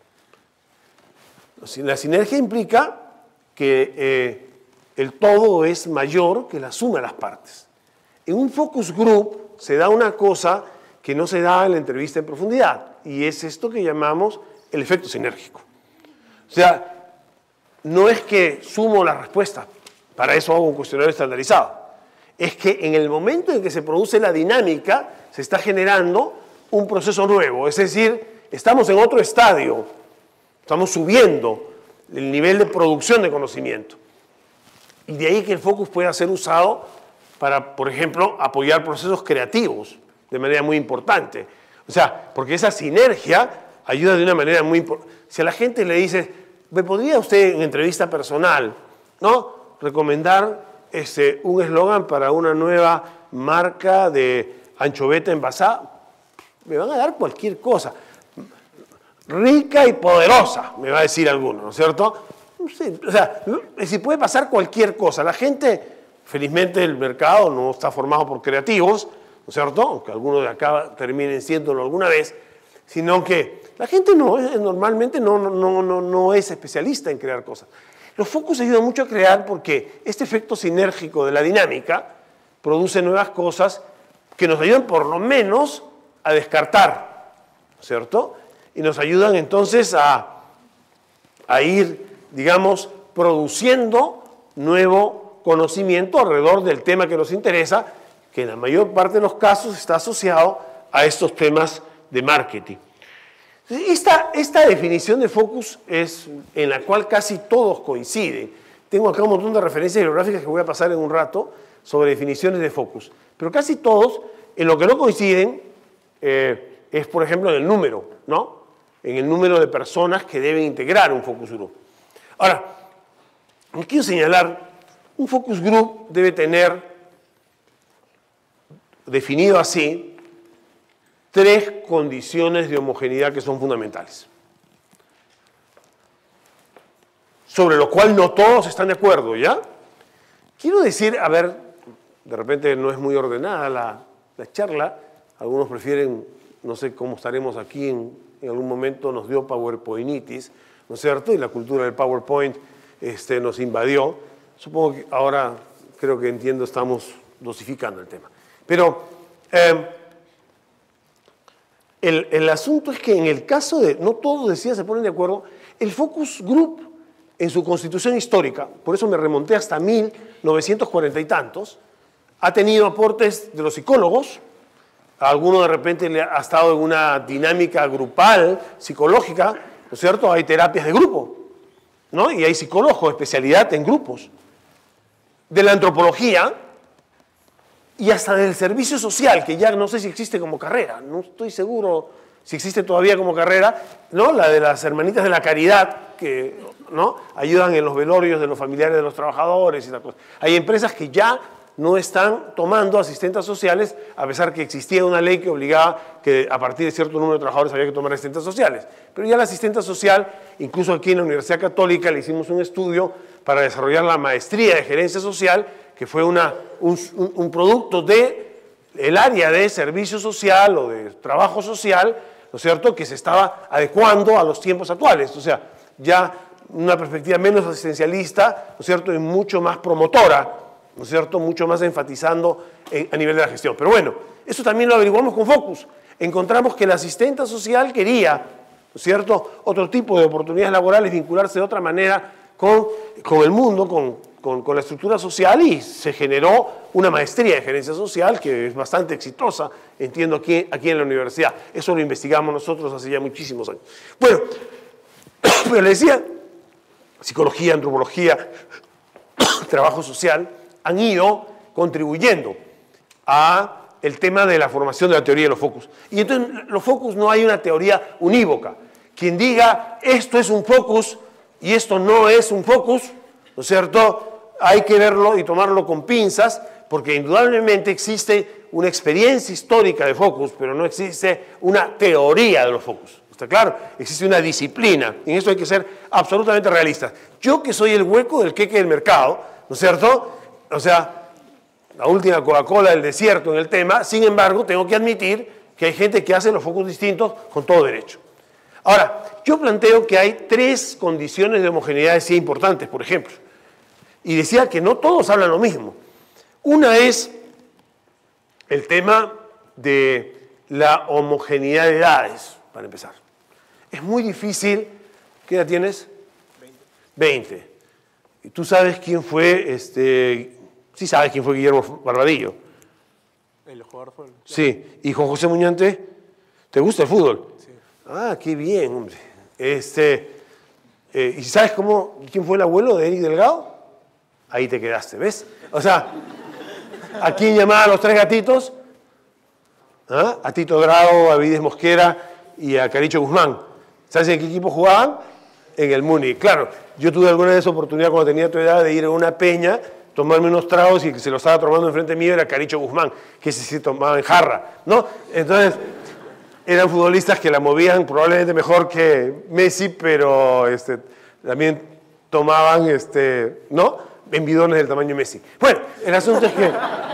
Speaker 2: La sinergia implica que eh, el todo es mayor que la suma de las partes. En un focus group se da una cosa que no se da en la entrevista en profundidad, y es esto que llamamos el efecto sinérgico. O sea, no es que sumo la respuesta, para eso hago un cuestionario estandarizado. Es que en el momento en que se produce la dinámica, se está generando un proceso nuevo, es decir, estamos en otro estadio, estamos subiendo el nivel de producción de conocimiento. Y de ahí que el focus pueda ser usado para, por ejemplo, apoyar procesos creativos de manera muy importante. O sea, porque esa sinergia ayuda de una manera muy importante. Si a la gente le dice, ¿me podría usted en entrevista personal, ¿no?, recomendar este, un eslogan para una nueva marca de anchoveta envasada? Me van a dar cualquier cosa. Rica y poderosa, me va a decir alguno, ¿no es cierto? No sé, o sea, si puede pasar cualquier cosa. La gente, felizmente el mercado no está formado por creativos, ¿no es cierto? Aunque algunos de acá terminen siéndolo alguna vez, sino que la gente no, normalmente no, no, no, no es especialista en crear cosas. Los focus ayudan mucho a crear porque este efecto sinérgico de la dinámica produce nuevas cosas que nos ayudan por lo menos a descartar, ¿cierto? Y nos ayudan entonces a, a ir, digamos, produciendo nuevo conocimiento alrededor del tema que nos interesa, que en la mayor parte de los casos está asociado a estos temas de marketing. Esta, esta definición de focus es en la cual casi todos coinciden. Tengo acá un montón de referencias bibliográficas que voy a pasar en un rato sobre definiciones de focus. Pero casi todos, en lo que no coinciden, eh, es, por ejemplo, en el número, ¿no? En el número de personas que deben integrar un focus group. Ahora, me quiero señalar, un focus group debe tener, definido así, tres condiciones de homogeneidad que son fundamentales, sobre lo cual no todos están de acuerdo, ¿ya? Quiero decir, a ver, de repente no es muy ordenada la, la charla, algunos prefieren, no sé cómo estaremos aquí, en, en algún momento nos dio PowerPointitis, ¿no es cierto? Y la cultura del PowerPoint este, nos invadió. Supongo que ahora, creo que entiendo, estamos dosificando el tema. Pero eh, el, el asunto es que en el caso de, no todos decían, se ponen de acuerdo, el focus group en su constitución histórica, por eso me remonté hasta mil novecientos cuarenta y tantos, ha tenido aportes de los psicólogos, a alguno de repente le ha estado en una dinámica grupal, psicológica, ¿no es cierto? Hay terapias de grupo, ¿no? Y hay psicólogos, especialidad en grupos. De la antropología y hasta del servicio social, que ya no sé si existe como carrera, no estoy seguro si existe todavía como carrera, ¿no? La de las hermanitas de la caridad, que, ¿no?, ayudan en los velorios de los familiares de los trabajadores y tal cosa. Hay empresas que ya no están tomando asistentes sociales, a pesar que existía una ley que obligaba que a partir de cierto número de trabajadores había que tomar asistentes sociales. Pero ya la asistente social, incluso aquí en la Universidad Católica le hicimos un estudio para desarrollar la maestría de gerencia social, que fue una, un, un producto del área de servicio social o de trabajo social, ¿no es cierto?, que se estaba adecuando a los tiempos actuales. O sea, ya una perspectiva menos asistencialista, ¿no es cierto?, y mucho más promotora, ¿no es cierto?, mucho más enfatizando en, a nivel de la gestión. Pero bueno, eso también lo averiguamos con Focus. Encontramos que la asistenta social quería, ¿no es cierto?, otro tipo de oportunidades laborales, vincularse de otra manera con, con el mundo, con, con, con la estructura social, y se generó una maestría de gerencia social que es bastante exitosa, entiendo, aquí, aquí en la universidad. Eso lo investigamos nosotros hace ya muchísimos años. Bueno, pero le decía, psicología, antropología, trabajo social, han ido contribuyendo a el tema de la formación de la teoría de los focus. Y entonces, los focus no hay una teoría unívoca. Quien diga, esto es un focus y esto no es un focus, ¿no es cierto?, hay que verlo y tomarlo con pinzas, porque indudablemente existe una experiencia histórica de focus, pero no existe una teoría de los focus. ¿Está claro? Existe una disciplina. En eso hay que ser absolutamente realistas. Yo que soy el hueco del queque del mercado, ¿no es cierto? O sea, la última Coca-Cola del desierto en el tema, sin embargo, tengo que admitir que hay gente que hace los focos distintos con todo derecho. Ahora, yo planteo que hay tres condiciones de homogeneidad sí importantes, por ejemplo. Y decía que no todos hablan lo mismo. Una es el tema de la homogeneidad de edades, para empezar. Es muy difícil. ¿Qué edad tienes? veinte. ¿Y tú sabes quién fue, este, sí sabes quién fue Guillermo Barbadillo?
Speaker 3: El jugador fue.
Speaker 2: Sí. ¿Y Juan José Muñante? ¿Te gusta el fútbol?
Speaker 3: Sí.
Speaker 2: Ah, qué bien, hombre. Este, eh, ¿y sabes cómo, quién fue el abuelo de Eric Delgado? Ahí te quedaste, ¿ves? O sea, ¿a quién llamaban los tres gatitos? ¿Ah? A Tito Drago, a Vides Mosquera y a Caricho Guzmán. ¿Sabes en qué equipo jugaban? En el Muni. Claro, yo tuve alguna vez oportunidad cuando tenía tu edad de ir a una peña, tomarme unos tragos y el que se lo estaba tomando enfrente mío era Caricho Guzmán, que ese sí tomaba en jarra, ¿no? Entonces, eran futbolistas que la movían probablemente mejor que Messi, pero este, también tomaban, este, ¿no? En bidones del tamaño de Messi. Bueno, el asunto es que...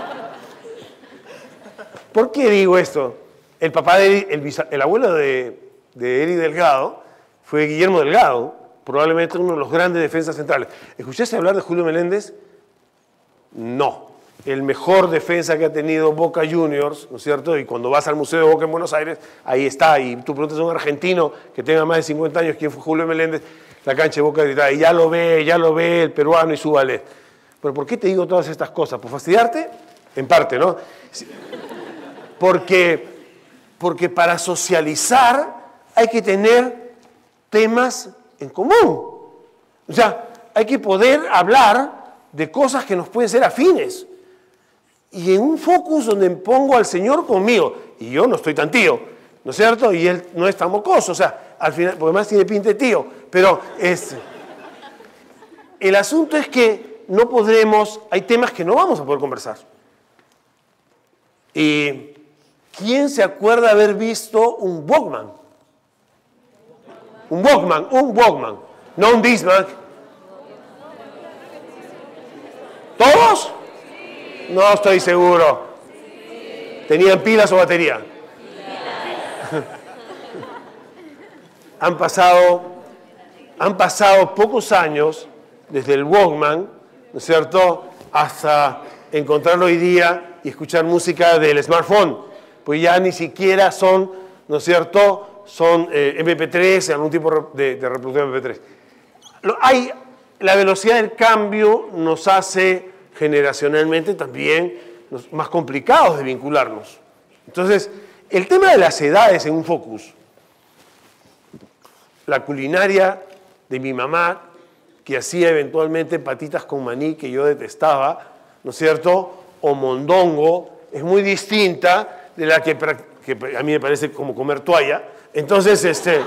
Speaker 2: ¿Por qué digo esto? El papá de el, el abuelo de, de Eric Delgado fue Guillermo Delgado, probablemente uno de los grandes defensas centrales. ¿Escuchaste hablar de Julio Meléndez? No. El mejor defensa que ha tenido Boca Juniors, ¿no es cierto? Y cuando vas al Museo de Boca en Buenos Aires, ahí está. Y tú preguntas a un argentino que tenga más de cincuenta años quién fue Julio Meléndez, la cancha de Boca gritada, y ya lo ve, ya lo ve el peruano y su ballet. Pero ¿por qué te digo todas estas cosas? ¿Por fastidiarte? En parte, ¿no? Porque, porque para socializar hay que tener temas en común. O sea, hay que poder hablar de cosas que nos pueden ser afines. Y en un focus donde pongo al Señor conmigo, y yo no estoy tan tío, ¿no es cierto? Y Él no es tan mocoso, o sea, al final, porque además tiene pinta de tío, pero es... El asunto es que no podremos, hay temas que no vamos a poder conversar. Y ¿quién se acuerda haber visto un Walkman? Un Walkman, un Walkman, no un Discman. ¿Todos? No estoy seguro. ¿Tenían pilas o batería? Han pasado, han pasado pocos años desde el Walkman, ¿no es cierto?, hasta encontrarlo hoy día y escuchar música del smartphone. Pues ya ni siquiera son, ¿no es cierto?, son eh, eme pe tres, algún tipo de, de reproducción eme pe tres. Lo, hay, la velocidad del cambio nos hace generacionalmente también nos, más complicados de vincularnos. Entonces, el tema de las edades en un focus, la culinaria de mi mamá, que hacía eventualmente patitas con maní que yo detestaba, ¿no es cierto?, o mondongo, es muy distinta de la que, que a mí me parece como comer toalla. Entonces, este,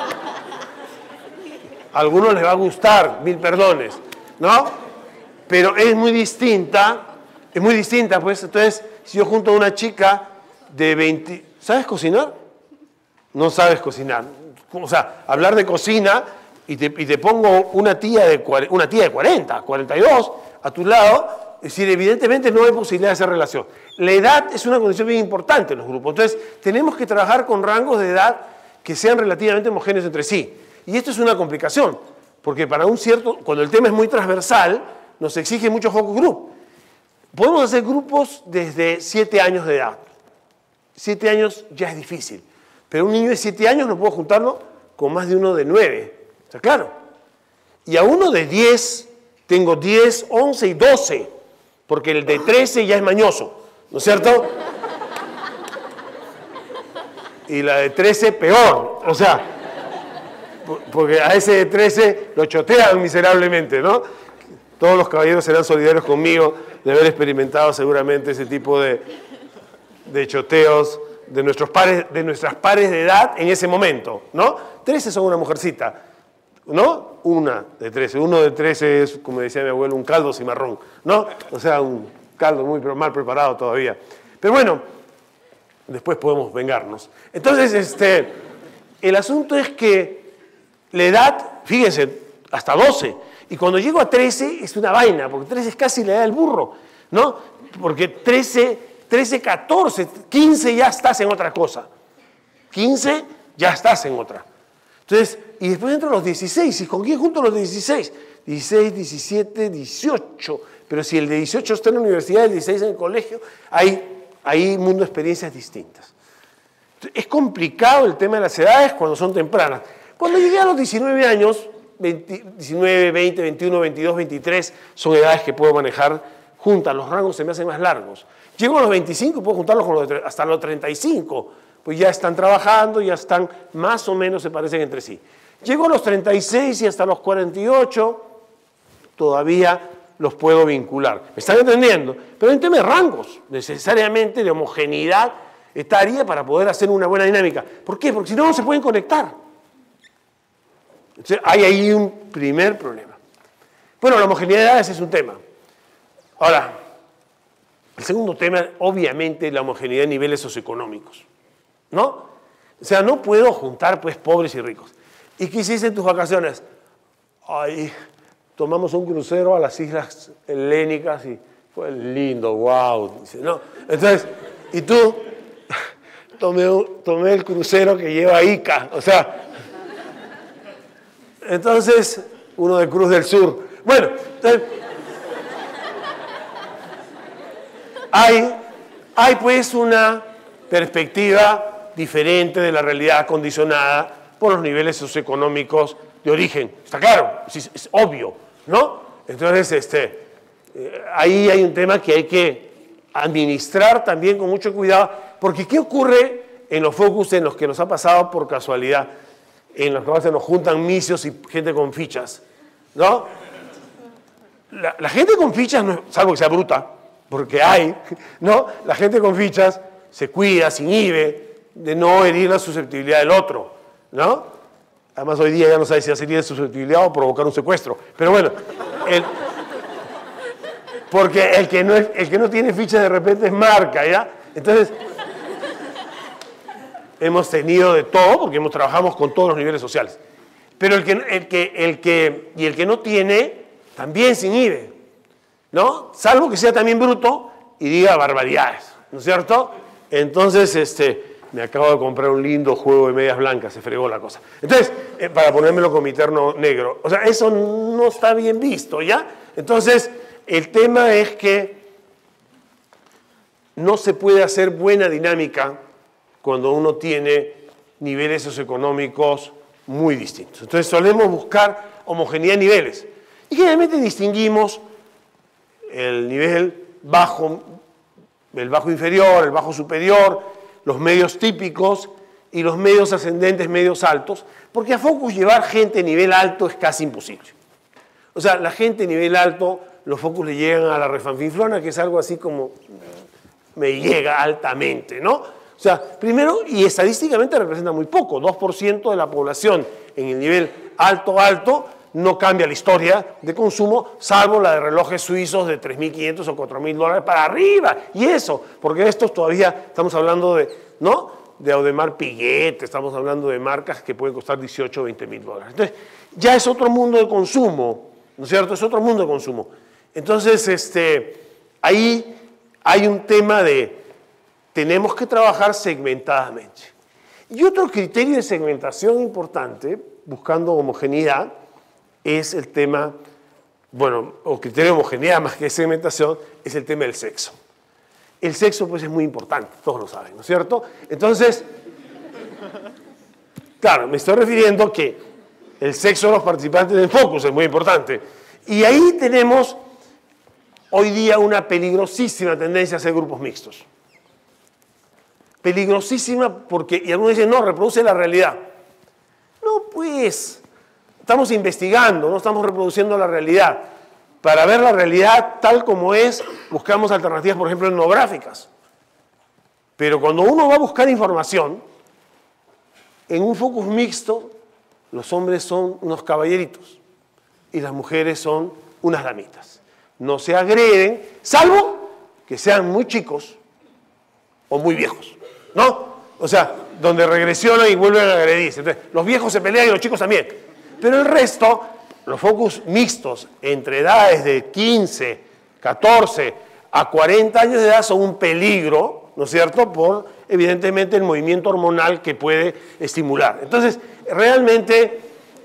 Speaker 2: a algunos les va a gustar, mil perdones, ¿no? Pero es muy distinta, es muy distinta, pues. Entonces, si yo junto a una chica de veinte... ¿Sabes cocinar? No sabes cocinar. O sea, hablar de cocina y te, y te pongo una tía, de, una tía de cuarenta, cuarenta y dos a tu lado... Es decir, evidentemente no hay posibilidad de hacer relación. La edad es una condición bien importante en los grupos. Entonces, tenemos que trabajar con rangos de edad que sean relativamente homogéneos entre sí. Y esto es una complicación, porque para un cierto, cuando el tema es muy transversal, nos exige mucho focus group. Podemos hacer grupos desde siete años de edad. siete años ya es difícil. Pero un niño de siete años no puedo juntarlo con más de uno de nueve. ¿Está claro? Y a uno de diez, tengo diez, once y doce. Porque el de trece ya es mañoso, ¿no es cierto? Y la de trece peor, o sea, porque a ese de trece lo chotean miserablemente, ¿no? Todos los caballeros serán solidarios conmigo de haber experimentado seguramente ese tipo de, de choteos de, nuestros pares, de nuestras pares de edad en ese momento, ¿no? trece son una mujercita, ¿no? Una de trece. Uno de trece es, como decía mi abuelo, un caldo cimarrón, ¿no? O sea, un caldo muy mal preparado todavía. Pero bueno, después podemos vengarnos. Entonces, este, el asunto es que la edad, fíjense, hasta doce, y cuando llego a trece es una vaina, porque trece es casi la edad del burro, ¿no? Porque trece, trece, catorce, quince ya estás en otra cosa. quince ya estás en otra. Entonces, y después entro a los dieciséis, ¿y con quién junto a los dieciséis? dieciséis, diecisiete, dieciocho, pero si el de dieciocho está en la universidad, el dieciséis en el colegio, hay, hay mundo de experiencias distintas. Entonces, es complicado el tema de las edades cuando son tempranas. Cuando llegué a los diecinueve años, veinte, diecinueve, veinte, veintiuno, veintidós, veintitrés, son edades que puedo manejar juntas, los rangos se me hacen más largos. Llego a los veinticinco y puedo juntarlos con los de, hasta los treinta y cinco, pues ya están trabajando, ya están más o menos se parecen entre sí. Llego a los treinta y seis y hasta los cuarenta y ocho, todavía los puedo vincular. ¿Me están entendiendo? Pero en tema de rangos, necesariamente de homogeneidad etaria para poder hacer una buena dinámica. ¿Por qué? Porque si no, no se pueden conectar. Entonces, hay ahí un primer problema. Bueno, la homogeneidad de edades es un tema. Ahora, el segundo tema, obviamente, la homogeneidad de niveles socioeconómicos, ¿no? O sea, no puedo juntar, pues, pobres y ricos. ¿Y qué hiciste en tus vacaciones? Ay, tomamos un crucero a las islas helénicas y fue lindo, wow. Dice, ¿no? Entonces, ¿y tú? Tomé, tomé el crucero que lleva a Ica, o sea... Entonces, uno de Cruz del Sur. Bueno, entonces, hay, hay pues una perspectiva diferente de la realidad condicionada por los niveles socioeconómicos de origen. Está claro, es, es obvio, ¿no? Entonces, este, eh, ahí hay un tema que hay que administrar también con mucho cuidado, porque ¿qué ocurre en los focus en los que nos ha pasado por casualidad? En los que se nos juntan misios y gente con fichas, ¿no? La, la gente con fichas, no, salvo que sea bruta, porque hay, ¿no? La gente con fichas se cuida, se inhibe de no herir la susceptibilidad del otro, ¿no? Además, hoy día ya no sabe si hacer susceptibilidad o provocar un secuestro. Pero bueno, el, porque el que, no, el que no tiene ficha de repente es marca, ¿ya? Entonces... Hemos tenido de todo, porque hemos trabajamos con todos los niveles sociales. Pero el que, el que, el que, y el que no tiene, también se inhibe, ¿no? Salvo que sea también bruto y diga barbaridades, ¿no es cierto? Entonces, este, me acabo de comprar un lindo juego de medias blancas, se fregó la cosa. Entonces, eh, para ponérmelo con mi terno negro. O sea, eso no está bien visto, ¿ya? Entonces, el tema es que no se puede hacer buena dinámica cuando uno tiene niveles socioeconómicos muy distintos. Entonces solemos buscar homogeneidad de niveles. Y generalmente distinguimos el nivel bajo, el bajo inferior, el bajo superior, los medios típicos y los medios ascendentes, medios altos, porque a Focus llevar gente a nivel alto es casi imposible. O sea, la gente a nivel alto, los Focus le llegan a la refanfinflona, que es algo así como me llega altamente, ¿no? O sea, primero, y estadísticamente representa muy poco, dos por ciento de la población en el nivel alto-alto no cambia la historia de consumo, salvo la de relojes suizos de tres mil quinientos o cuatro mil dólares para arriba, y eso, porque estos todavía estamos hablando de, ¿no? De Audemars Piguet, estamos hablando de marcas que pueden costar dieciocho o veinte mil dólares. Entonces, ya es otro mundo de consumo, ¿no es cierto? Es otro mundo de consumo. Entonces, este, ahí hay un tema de tenemos que trabajar segmentadamente. Y otro criterio de segmentación importante, buscando homogeneidad, es el tema, bueno, o criterio de homogeneidad más que segmentación, es el tema del sexo. El sexo, pues, es muy importante, todos lo saben, ¿no es cierto? Entonces, claro, me estoy refiriendo que el sexo de los participantes del Focus es muy importante. Y ahí tenemos hoy día una peligrosísima tendencia a hacer grupos mixtos. Peligrosísima porque, y algunos dicen, no, reproduce la realidad. No, pues, estamos investigando, no estamos reproduciendo la realidad. Para ver la realidad tal como es, buscamos alternativas, por ejemplo, etnográficas. Pero cuando uno va a buscar información, en un focus mixto, los hombres son unos caballeritos y las mujeres son unas damitas. No se agreden, salvo que sean muy chicos o muy viejos, ¿no? O sea, donde regresionan y vuelven a agredirse. Entonces, los viejos se pelean y los chicos también. Pero el resto, los focus mixtos entre edades de quince, catorce a cuarenta años de edad son un peligro, ¿no es cierto?, por evidentemente el movimiento hormonal que puede estimular. Entonces, realmente,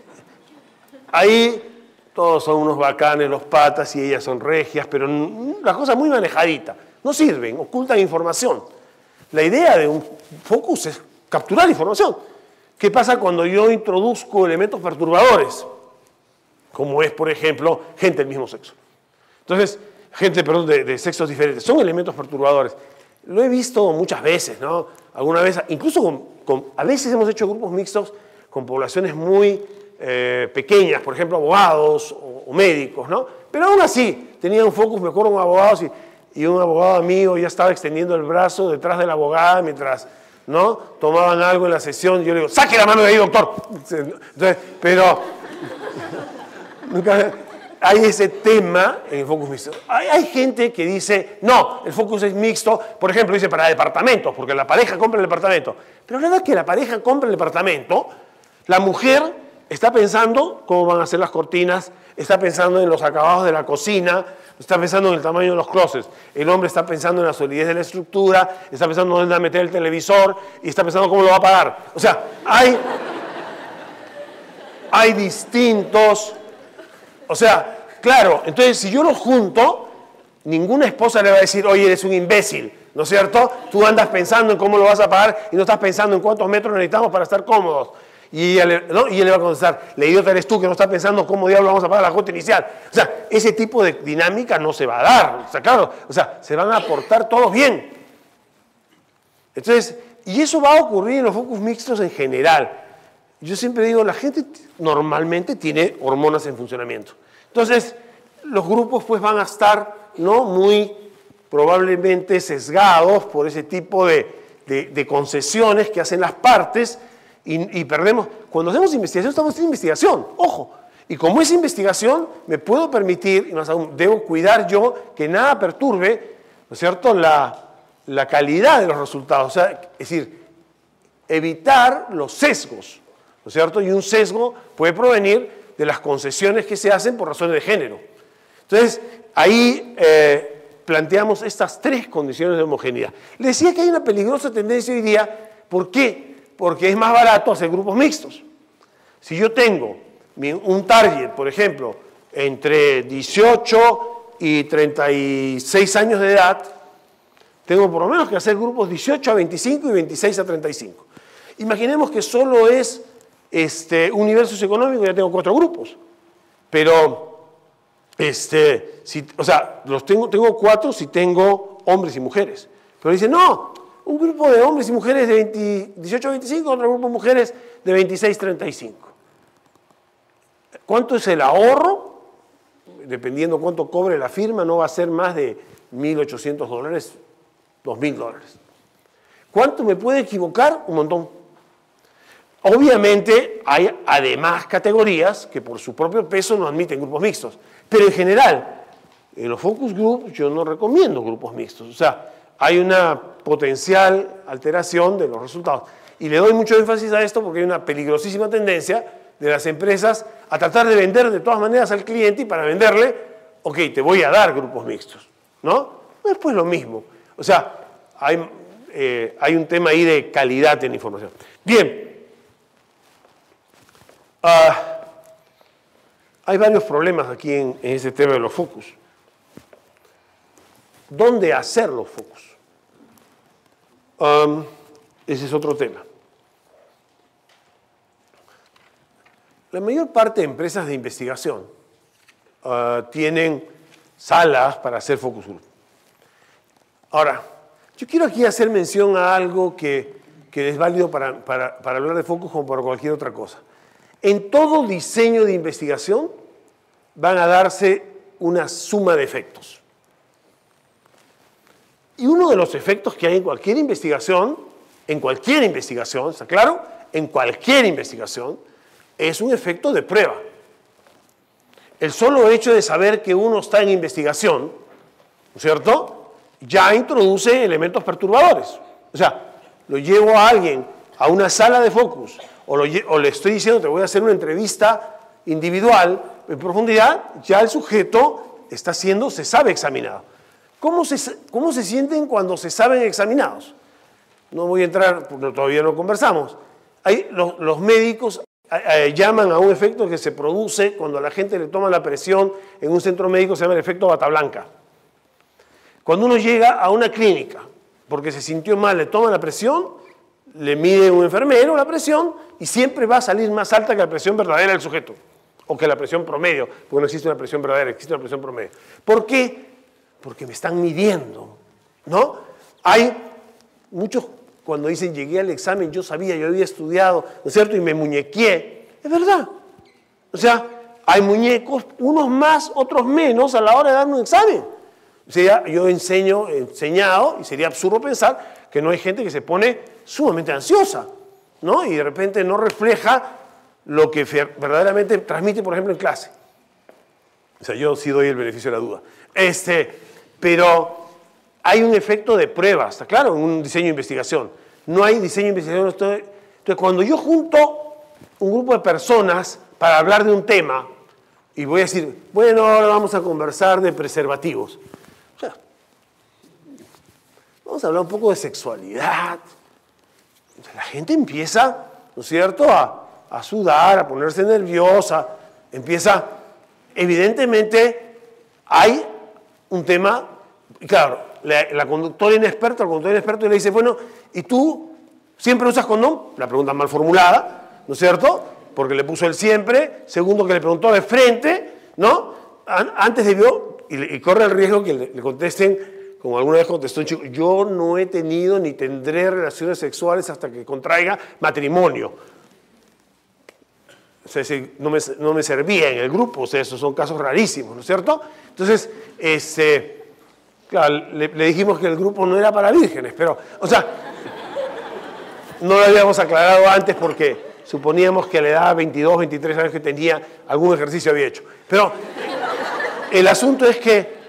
Speaker 2: ahí todos son unos bacanes, los patas, y ellas son regias, pero la cosa muy manejadita. No sirven, ocultan información. La idea de un focus es capturar información. ¿Qué pasa cuando yo introduzco elementos perturbadores? Como es, por ejemplo, gente del mismo sexo. Entonces, gente, perdón, de, de sexos diferentes. Son elementos perturbadores. Lo he visto muchas veces, ¿no? Alguna vez, incluso con, con, a veces hemos hecho grupos mixtos con poblaciones muy eh, pequeñas, por ejemplo, abogados o, o médicos, ¿no? Pero aún así, tenían un focus, me acuerdo, con abogados y, y un abogado amigo ya estaba extendiendo el brazo detrás de la abogada mientras, ¿no?, tomaban algo en la sesión. Yo le digo, saque la mano de ahí, doctor. Entonces, pero nunca hay ese tema en el focus mixto. Hay, hay gente que dice, no, el focus es mixto, por ejemplo, dice para departamentos, porque la pareja compra el departamento. Pero la verdad es que la pareja compra el departamento, la mujer está pensando cómo van a ser las cortinas, está pensando en los acabados de la cocina, está pensando en el tamaño de los closets. El hombre está pensando en la solidez de la estructura, está pensando dónde va a meter el televisor y está pensando cómo lo va a pagar. O sea, hay, hay distintos... O sea, claro, entonces si yo los junto, ninguna esposa le va a decir, oye, eres un imbécil, ¿no es cierto? Tú andas pensando en cómo lo vas a pagar y no estás pensando en cuántos metros necesitamos para estar cómodos. Y ella le, ¿no? y ella le va a contestar, la idiota eres tú que no estás pensando cómo diablos vamos a pagar la cuota inicial. O sea, ese tipo de dinámica no se va a dar. O sea, claro, o sea, se van a aportar todos bien. Entonces, y eso va a ocurrir en los focus mixtos en general. Yo siempre digo, la gente normalmente tiene hormonas en funcionamiento. Entonces, los grupos pues van a estar, ¿no?, muy probablemente sesgados por ese tipo de, de, de concesiones que hacen las partes y, y perdemos. Cuando hacemos investigación, estamos haciendo investigación, ojo. Y como es investigación, me puedo permitir, y más aún, debo cuidar yo que nada perturbe, ¿no es cierto?, la, la calidad de los resultados. O sea, es decir, evitar los sesgos. ¿No es cierto? Y un sesgo puede provenir de las concesiones que se hacen por razones de género. Entonces, ahí eh, planteamos estas tres condiciones de homogeneidad. Le decía que hay una peligrosa tendencia hoy día. ¿Por qué? Porque es más barato hacer grupos mixtos. Si yo tengo un target, por ejemplo, entre dieciocho y treinta y seis años de edad, tengo por lo menos que hacer grupos dieciocho a veinticinco y veintiséis a treinta y cinco. Imaginemos que solo es Este, universo socioeconómico, ya tengo cuatro grupos, pero, este, si, o sea, los tengo, tengo cuatro si tengo hombres y mujeres, pero dicen, no, un grupo de hombres y mujeres de veinte, dieciocho a veinticinco, otro grupo de mujeres de veintiséis a treinta y cinco. ¿Cuánto es el ahorro? Dependiendo cuánto cobre la firma, no va a ser más de mil ochocientos dólares, dos mil dólares. ¿Cuánto me puede equivocar? Un montón. Obviamente hay además categorías que por su propio peso no admiten grupos mixtos, pero en general, en los focus groups yo no recomiendo grupos mixtos. O sea, hay una potencial alteración de los resultados. Y le doy mucho énfasis a esto porque hay una peligrosísima tendencia de las empresas a tratar de vender de todas maneras al cliente y para venderle, ok, te voy a dar grupos mixtos, ¿no? Después lo mismo. O sea, hay, eh, hay un tema ahí de calidad en la información. Bien. Uh, hay varios problemas aquí en, en ese tema de los focus. ¿Dónde hacer los focus? Um, ese es otro tema. La mayor parte de empresas de investigación uh, tienen salas para hacer focus group. Ahora, yo quiero aquí hacer mención a algo que, que es válido para, para, para hablar de focus como para cualquier otra cosa. En todo diseño de investigación van a darse una suma de efectos. Y uno de los efectos que hay en cualquier investigación, en cualquier investigación, ¿está claro? En cualquier investigación, es un efecto de prueba. El solo hecho de saber que uno está en investigación, ¿no es cierto?, ya introduce elementos perturbadores. O sea, lo llevo a alguien a una sala de focus, o, lo, o le estoy diciendo te voy a hacer una entrevista individual, en profundidad, ya el sujeto está siendo, se sabe examinado. ¿Cómo se, cómo se sienten cuando se saben examinados? No voy a entrar, porque todavía no conversamos. Hay, los, los médicos eh, llaman a un efecto que se produce cuando a la gente le toma la presión en un centro médico, se llama el efecto bata blanca. Cuando uno llega a una clínica, porque se sintió mal, le toman la presión, le mide un enfermero la presión y siempre va a salir más alta que la presión verdadera del sujeto, o que la presión promedio, porque no existe una presión verdadera, existe una presión promedio. ¿Por qué? Porque me están midiendo, ¿no? Hay muchos, cuando dicen llegué al examen, yo sabía, yo había estudiado, ¿no es cierto? Y me muñequé. Es verdad. O sea, hay muñecos, unos más, otros menos, a la hora de dar un examen. O sea, yo enseño, he enseñado, y sería absurdo pensar que no hay gente que se pone sumamente ansiosa, ¿no? Y de repente no refleja lo que verdaderamente transmite, por ejemplo, en clase. O sea, yo sí doy el beneficio de la duda. Este, pero hay un efecto de prueba, ¿está claro? En un diseño de investigación. No hay diseño de investigación. Estoy, entonces, cuando yo junto un grupo de personas para hablar de un tema, y voy a decir, bueno, ahora vamos a conversar de preservativos. O sea, vamos a hablar un poco de sexualidad. La gente empieza, ¿no es cierto?, a, a sudar, a ponerse nerviosa, empieza, evidentemente, hay un tema, y claro, la, la conductora inexperta, el conductor inexperto le dice, bueno, ¿y tú siempre usas condón? La pregunta mal formulada, ¿no es cierto?, porque le puso el siempre. Segundo, que le preguntó de frente, ¿no? Antes debió, y, y corre el riesgo que le, le contesten, como alguna vez contestó un chico, yo no he tenido ni tendré relaciones sexuales hasta que contraiga matrimonio. O sea, no me, no me servía en el grupo, o sea, esos son casos rarísimos, ¿no es cierto? Entonces, este, claro, le, le dijimos que el grupo no era para vírgenes, pero, o sea, no lo habíamos aclarado antes porque suponíamos que a la edad veintidós, veintitrés años que tenía, algún ejercicio había hecho. Pero el asunto es que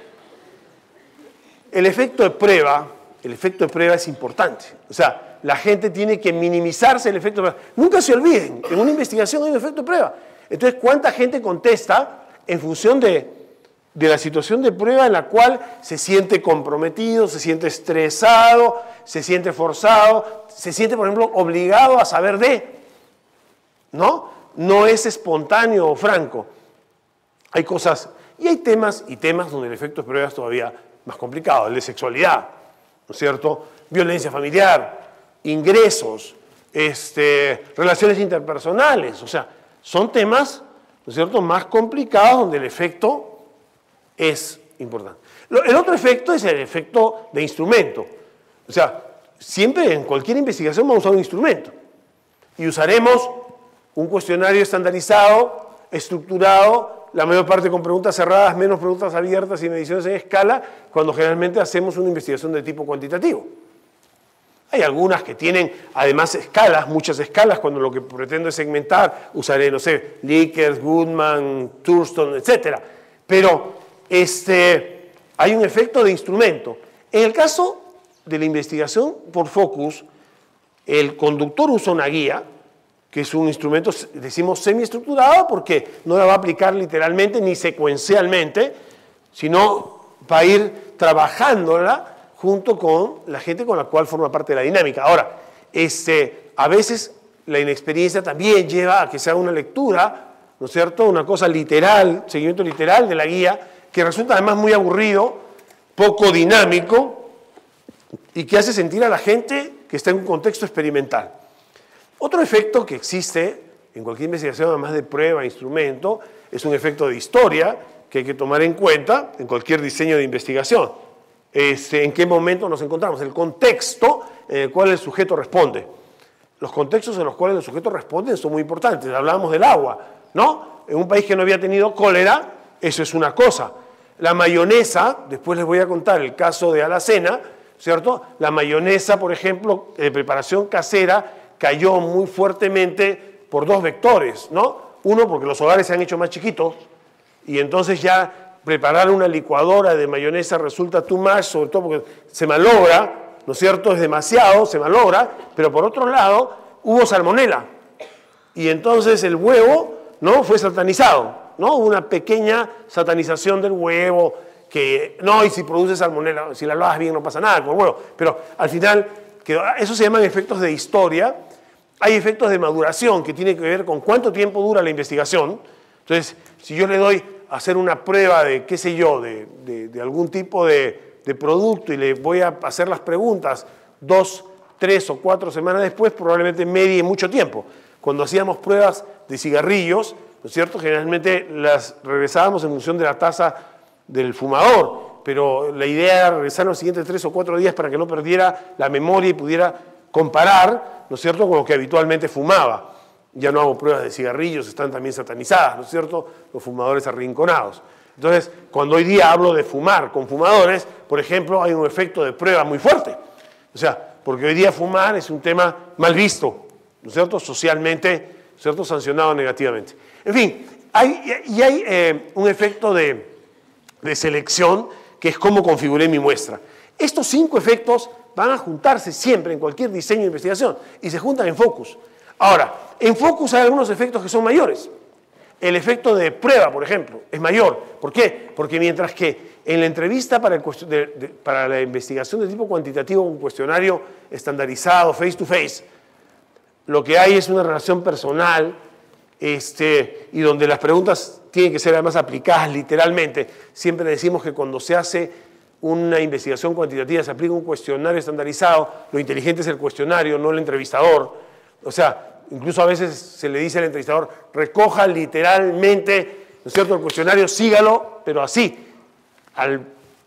Speaker 2: el efecto de prueba, el efecto de prueba es importante. O sea, la gente tiene que minimizarse el efecto de prueba. Nunca se olviden, en una investigación hay un efecto de prueba. Entonces, ¿cuánta gente contesta en función de, de la situación de prueba en la cual se siente comprometido, se siente estresado, se siente forzado, se siente, por ejemplo, obligado a saber de, ¿no? No es espontáneo o franco. Hay cosas, y hay temas y temas donde el efecto de prueba es todavía más complicado, el de sexualidad, ¿no es cierto? Violencia familiar, ingresos, este, relaciones interpersonales, o sea, son temas, ¿no es cierto?, más complicados donde el efecto es importante. El otro efecto es el efecto de instrumento. O sea, siempre en cualquier investigación vamos a usar un instrumento y usaremos un cuestionario estandarizado, estructurado, la mayor parte con preguntas cerradas, menos preguntas abiertas y mediciones en escala, cuando generalmente hacemos una investigación de tipo cuantitativo. Hay algunas que tienen además escalas, muchas escalas, cuando lo que pretendo es segmentar, usaré, no sé, Likert, Goodman, Thurston, etcétera. Pero este, hay un efecto de instrumento. En el caso de la investigación por focus, el conductor usa una guía, que es un instrumento, decimos, semiestructurado, porque no la va a aplicar literalmente ni secuencialmente, sino va a ir trabajándola junto con la gente con la cual forma parte de la dinámica. Ahora, este, a veces la inexperiencia también lleva a que sea una lectura, ¿no es cierto?, una cosa literal, seguimiento literal de la guía, que resulta además muy aburrido, poco dinámico, y que hace sentir a la gente que está en un contexto experimental. Otro efecto que existe en cualquier investigación, además de prueba, instrumento, es un efecto de historia que hay que tomar en cuenta en cualquier diseño de investigación. Es, ¿en qué momento nos encontramos? El contexto en el cual el sujeto responde. Los contextos en los cuales el sujeto responde son muy importantes. Hablábamos del agua, ¿no? En un país que no había tenido cólera, eso es una cosa. La mayonesa, después les voy a contar el caso de alacena, ¿cierto? La mayonesa, por ejemplo, de preparación casera, cayó muy fuertemente por dos vectores, ¿no? Uno, porque los hogares se han hecho más chiquitos y entonces ya preparar una licuadora de mayonesa resulta too much, sobre todo porque se malogra, ¿no es cierto? Es demasiado, se malogra, pero por otro lado, hubo salmonela. Y entonces el huevo, ¿no?, fue satanizado, ¿no? Hubo una pequeña satanización del huevo, que no, y si produce salmonela, si la lavas bien no pasa nada con el huevo. Pero al final, que eso se llaman efectos de historia. Hay efectos de maduración que tienen que ver con cuánto tiempo dura la investigación. Entonces, si yo le doy a hacer una prueba de, qué sé yo, de, de, de algún tipo de, de producto y le voy a hacer las preguntas dos, tres o cuatro semanas después, probablemente medie mucho tiempo. Cuando hacíamos pruebas de cigarrillos, ¿no es cierto?, generalmente las regresábamos en función de la tasa del fumador, pero la idea era regresar los siguientes tres o cuatro días para que no perdiera la memoria y pudiera comparar, ¿no es cierto?, con lo que habitualmente fumaba. Ya no hago pruebas de cigarrillos, están también satanizadas, ¿no es cierto?, los fumadores arrinconados. Entonces, cuando hoy día hablo de fumar con fumadores, por ejemplo, hay un efecto de prueba muy fuerte. O sea, porque hoy día fumar es un tema mal visto, ¿no es cierto?, socialmente, ¿no es cierto?, sancionado negativamente. En fin, hay, y hay eh, un efecto de, de selección que es cómo configuré mi muestra. Estos cinco efectos van a juntarse siempre en cualquier diseño de investigación y se juntan en focus. Ahora, en focus hay algunos efectos que son mayores. El efecto de prueba, por ejemplo, es mayor. ¿Por qué? Porque mientras que en la entrevista para, el, de, de, para la investigación de tipo cuantitativo, un cuestionario estandarizado, face to face, lo que hay es una relación personal este, y donde las preguntas tienen que ser además aplicadas literalmente. Siempre decimos que cuando se hace una investigación cuantitativa, se aplica un cuestionario estandarizado, lo inteligente es el cuestionario, no el entrevistador. O sea, incluso a veces se le dice al entrevistador, recoja literalmente, ¿no es cierto?, el cuestionario, sígalo, pero así, al,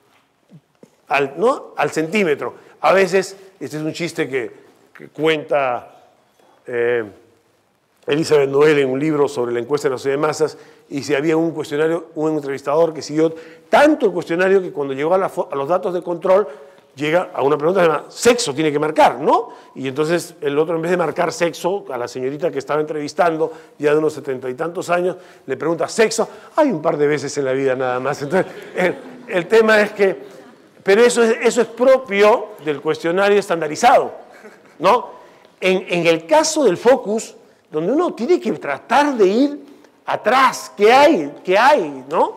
Speaker 2: al, ¿no?, al centímetro. A veces, este es un chiste que, que cuenta eh, Elizabeth Noel en un libro sobre la encuesta de la sociedad de masas, y si había un cuestionario, un entrevistador que siguió tanto el cuestionario que cuando llegó a, la, a los datos de control, llega a una pregunta que se llama, sexo tiene que marcar, ¿no? Y entonces el otro, en vez de marcar sexo, a la señorita que estaba entrevistando, ya de unos setenta y tantos años, le pregunta sexo, hay un par de veces en la vida nada más. Entonces, el, el tema es que, pero eso es, eso es propio del cuestionario estandarizado, ¿no? En, en el caso del focus, donde uno tiene que tratar de ir atrás, ¿qué hay? ¿Qué hay? ¿No?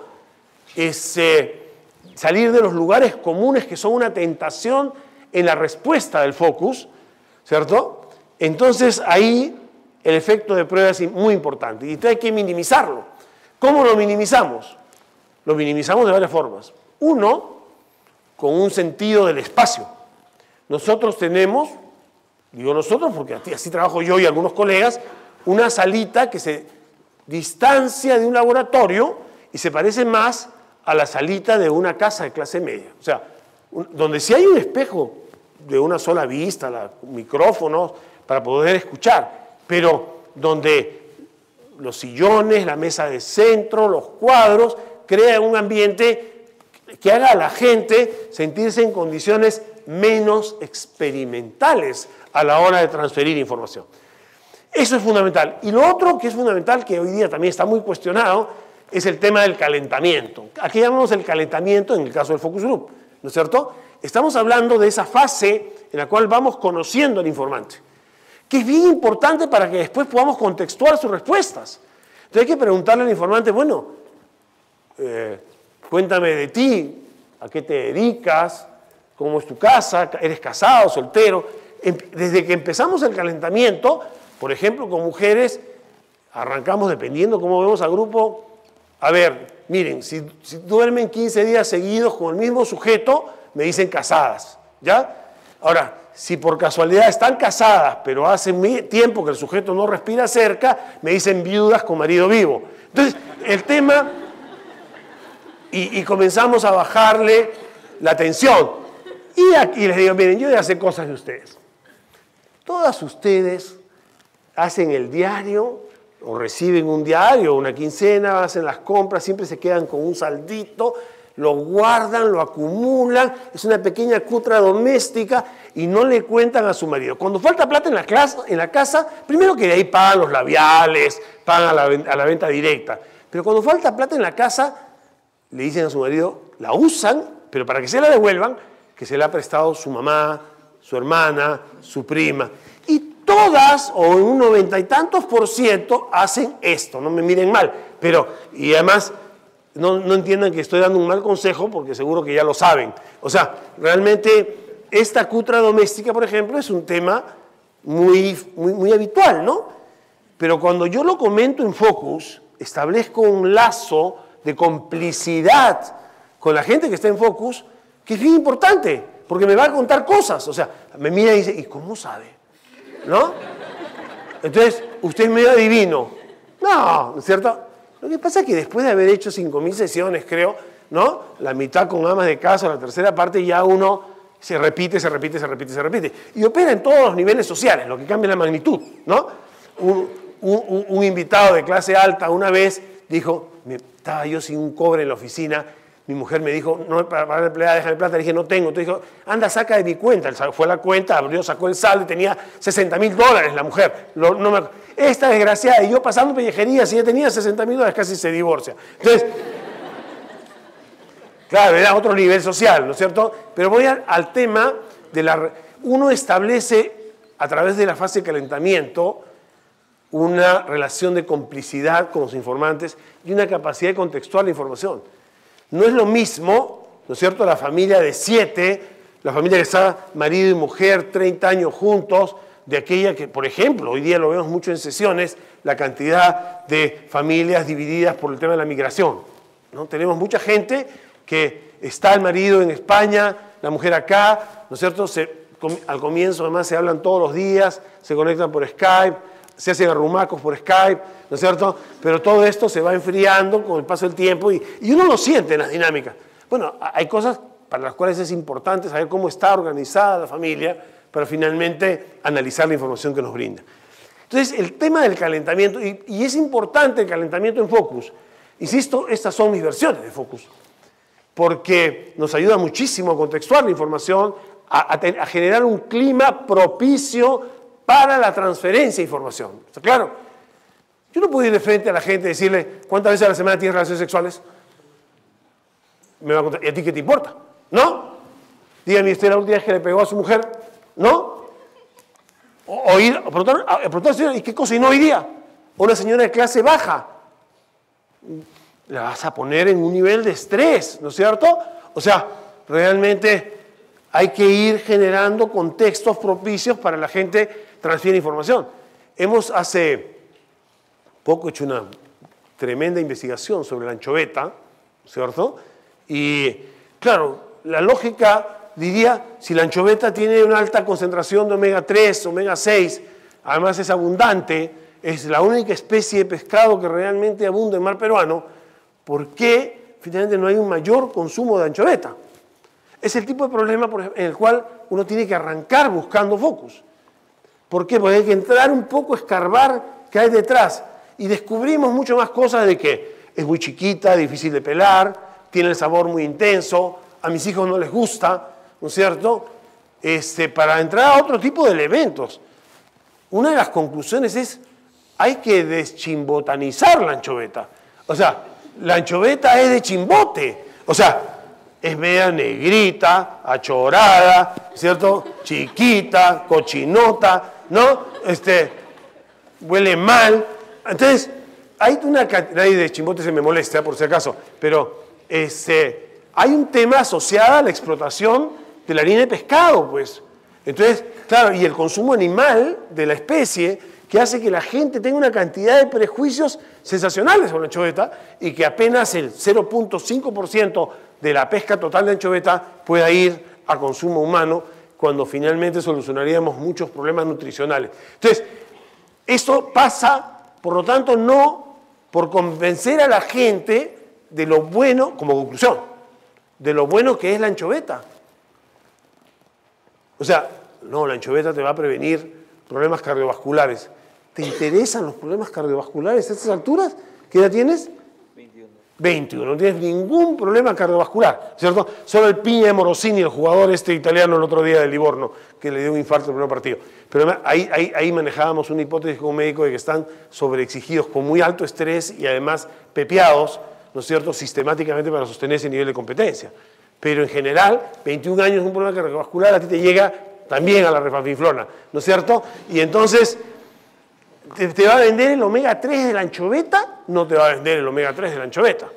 Speaker 2: Es eh, salir de los lugares comunes que son una tentación en la respuesta del focus, ¿cierto? Entonces ahí el efecto de prueba es muy importante y entonces hay que minimizarlo. ¿Cómo lo minimizamos? Lo minimizamos de varias formas. Uno, con un sentido del espacio. Nosotros tenemos, digo nosotros porque así trabajo yo y algunos colegas, una salita que se distancia de un laboratorio y se parece más a la salita de una casa de clase media. O sea, un, donde sí hay un espejo de una sola vista, la, micrófonos para poder escuchar, pero donde los sillones, la mesa de centro, los cuadros, crean un ambiente que haga a la gente sentirse en condiciones menos experimentales a la hora de transferir información. Eso es fundamental. Y lo otro que es fundamental, que hoy día también está muy cuestionado, es el tema del calentamiento. Aquí llamamos el calentamiento en el caso del focus group, ¿no es cierto? Estamos hablando de esa fase en la cual vamos conociendo al informante, que es bien importante para que después podamos contextuar sus respuestas. Entonces hay que preguntarle al informante, bueno, eh, cuéntame de ti, a qué te dedicas, cómo es tu casa, eres casado, soltero. Desde que empezamos el calentamiento, por ejemplo, con mujeres, arrancamos dependiendo cómo vemos al grupo. A ver, miren, si, si duermen quince días seguidos con el mismo sujeto, me dicen casadas, ¿ya? Ahora, si por casualidad están casadas, pero hace tiempo que el sujeto no respira cerca, me dicen viudas con marido vivo. Entonces, el tema, y, y comenzamos a bajarle la tensión. Y aquí les digo, miren, yo ya sé cosas de ustedes. Todas ustedes hacen el diario, o reciben un diario, una quincena, hacen las compras, siempre se quedan con un saldito, lo guardan, lo acumulan, es una pequeña cutra doméstica y no le cuentan a su marido. Cuando falta plata en la, clase, en la casa, primero que de ahí pagan los labiales, pagan a la, a la venta directa, pero cuando falta plata en la casa, le dicen a su marido, la usan, pero para que se la devuelvan, que se la ha prestado su mamá, su hermana, su prima. Y todas, o en un noventa y tantos por ciento, hacen esto, no me miren mal, pero, y además, no, no entiendan que estoy dando un mal consejo, porque seguro que ya lo saben. O sea, realmente, esta cutra doméstica, por ejemplo, es un tema muy, muy, muy habitual, ¿no? Pero cuando yo lo comento en Focus, establezco un lazo de complicidad con la gente que está en Focus, que es bien importante, porque me va a contar cosas. O sea, me mira y dice, ¿y cómo sabe? ¿No? Entonces, usted es medio adivino. No, ¿no es cierto? Lo que pasa es que después de haber hecho cinco mil sesiones, creo, ¿no? La mitad con amas de casa, la tercera parte ya uno se repite, se repite, se repite, se repite. Y opera en todos los niveles sociales, lo que cambia es la magnitud, ¿no? Un, un, un invitado de clase alta una vez dijo, me, estaba yo sin un cobre en la oficina, mi mujer me dijo, no, para pagar la empleada, déjame plata, le dije, no tengo. Entonces dijo, anda, saca de mi cuenta. Él fue a la cuenta, abrió, sacó el saldo y tenía sesenta mil dólares la mujer. Lo, no me, esta desgraciada, y yo pasando pellejería, si ella tenía sesenta mil dólares, casi se divorcia. Entonces, claro, era otro nivel social, ¿no es cierto? Pero voy a, al tema de la... Uno establece, a través de la fase de calentamiento, una relación de complicidad con los informantes y una capacidad de contextuar la información. No es lo mismo, ¿no es cierto?, la familia de siete, la familia que está marido y mujer, treinta años juntos, de aquella que, por ejemplo, hoy día lo vemos mucho en sesiones, la cantidad de familias divididas por el tema de la migración, ¿no? Tenemos mucha gente que está el marido en España, la mujer acá, ¿no es cierto?, se, al comienzo además se hablan todos los días, se conectan por Skype, se hacen arrumacos por Skype, ¿no es cierto? Pero todo esto se va enfriando con el paso del tiempo y, y uno lo siente en las dinámicas. Bueno, hay cosas para las cuales es importante saber cómo está organizada la familia para finalmente analizar la información que nos brinda. Entonces, el tema del calentamiento, y, y es importante el calentamiento en Focus. Insisto, estas son mis versiones de Focus, porque nos ayuda muchísimo a contextuar la información, a, a, a generar un clima propicio para la transferencia de información. ¿Está claro? Yo no puedo ir de frente a la gente y decirle, ¿cuántas veces a la semana tienes relaciones sexuales? Me va a contar, ¿y a ti qué te importa? ¿No? Dígame, ¿usted la última vez que le pegó a su mujer? ¿No? O, o ir, a preguntar, a preguntar a la señora, ¿y qué cocinó hoy día? O una señora de clase baja. La vas a poner en un nivel de estrés, ¿no es cierto? O sea, realmente hay que ir generando contextos propicios para la gente transfiere información. Hemos hace poco hecho una tremenda investigación sobre la anchoveta, ¿cierto? Y claro, la lógica diría, si la anchoveta tiene una alta concentración de omega tres, omega seis, además es abundante, es la única especie de pescado que realmente abunda en el mar peruano, ¿por qué finalmente no hay un mayor consumo de anchoveta? Es el tipo de problema en el cual uno tiene que arrancar buscando Focus. ¿Por qué? Porque hay que entrar un poco, escarbar qué hay detrás. Y descubrimos mucho más cosas de que es muy chiquita, difícil de pelar, tiene el sabor muy intenso, a mis hijos no les gusta, ¿no es cierto? Este, para entrar a otro tipo de elementos. Una de las conclusiones es, hay que deschimbotanizar la anchoveta. O sea, la anchoveta es de chimbote. O sea, es media negrita, achorada, ¿cierto? Chiquita, cochinota, ¿no? Este, huele mal. Entonces, hay una cantidad de chimbote, se me molesta por si acaso, pero este, hay un tema asociado a la explotación de la harina de pescado, pues. Entonces, claro, y el consumo animal de la especie que hace que la gente tenga una cantidad de prejuicios sensacionales sobre la anchoveta y que apenas el cero punto cinco por ciento de la pesca total de anchoveta pueda ir a consumo humano cuando finalmente solucionaríamos muchos problemas nutricionales. Entonces, esto pasa, por lo tanto, no por convencer a la gente de lo bueno, como conclusión, de lo bueno que es la anchoveta. O sea, no, la anchoveta te va a prevenir problemas cardiovasculares. ¿Te interesan los problemas cardiovasculares a estas alturas? ¿Qué edad tienes?
Speaker 4: veintiuno.
Speaker 2: veintiuno. No tienes ningún problema cardiovascular, ¿cierto? Solo el Piña de Morosini, el jugador este italiano el otro día del Livorno, que le dio un infarto en el primer partido. Pero ahí, ahí, ahí manejábamos una hipótesis con un médico de que están sobreexigidos, con muy alto estrés y además pepeados, ¿no es cierto?, sistemáticamente para sostener ese nivel de competencia. Pero en general, veintiún años, un problema cardiovascular a ti te llega también a la refafinflona, ¿no es cierto? Y entonces, ¿te, te va a vender el omega tres de la anchoveta? No te va a vender el omega tres de la anchoveta.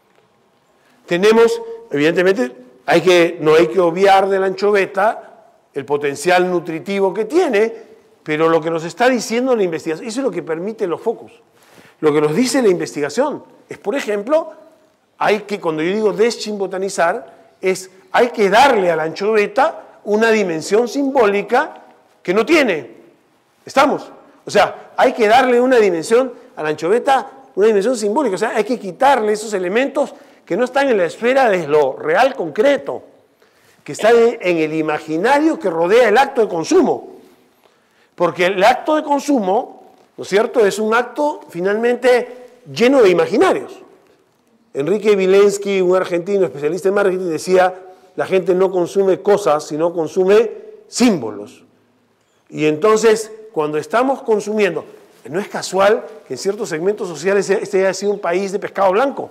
Speaker 2: Tenemos, evidentemente, hay que, no hay que obviar de la anchoveta el potencial nutritivo que tiene, pero lo que nos está diciendo la investigación, eso es lo que permite los focus. Lo que nos dice la investigación es, por ejemplo, hay que, cuando yo digo deschimbotanizar, es hay que darle a la anchoveta una dimensión simbólica que no tiene. ¿Estamos? O sea, hay que darle una dimensión a la anchoveta, una dimensión simbólica. O sea, hay que quitarle esos elementos que no están en la esfera de lo real concreto, que están en el imaginario que rodea el acto de consumo. Porque el acto de consumo, ¿no es cierto?, es un acto finalmente lleno de imaginarios. Enrique Vilensky, un argentino especialista en marketing, decía, la gente no consume cosas, sino consume símbolos. Y entonces, cuando estamos consumiendo, no es casual que en ciertos segmentos sociales este haya sido un país de pescado blanco,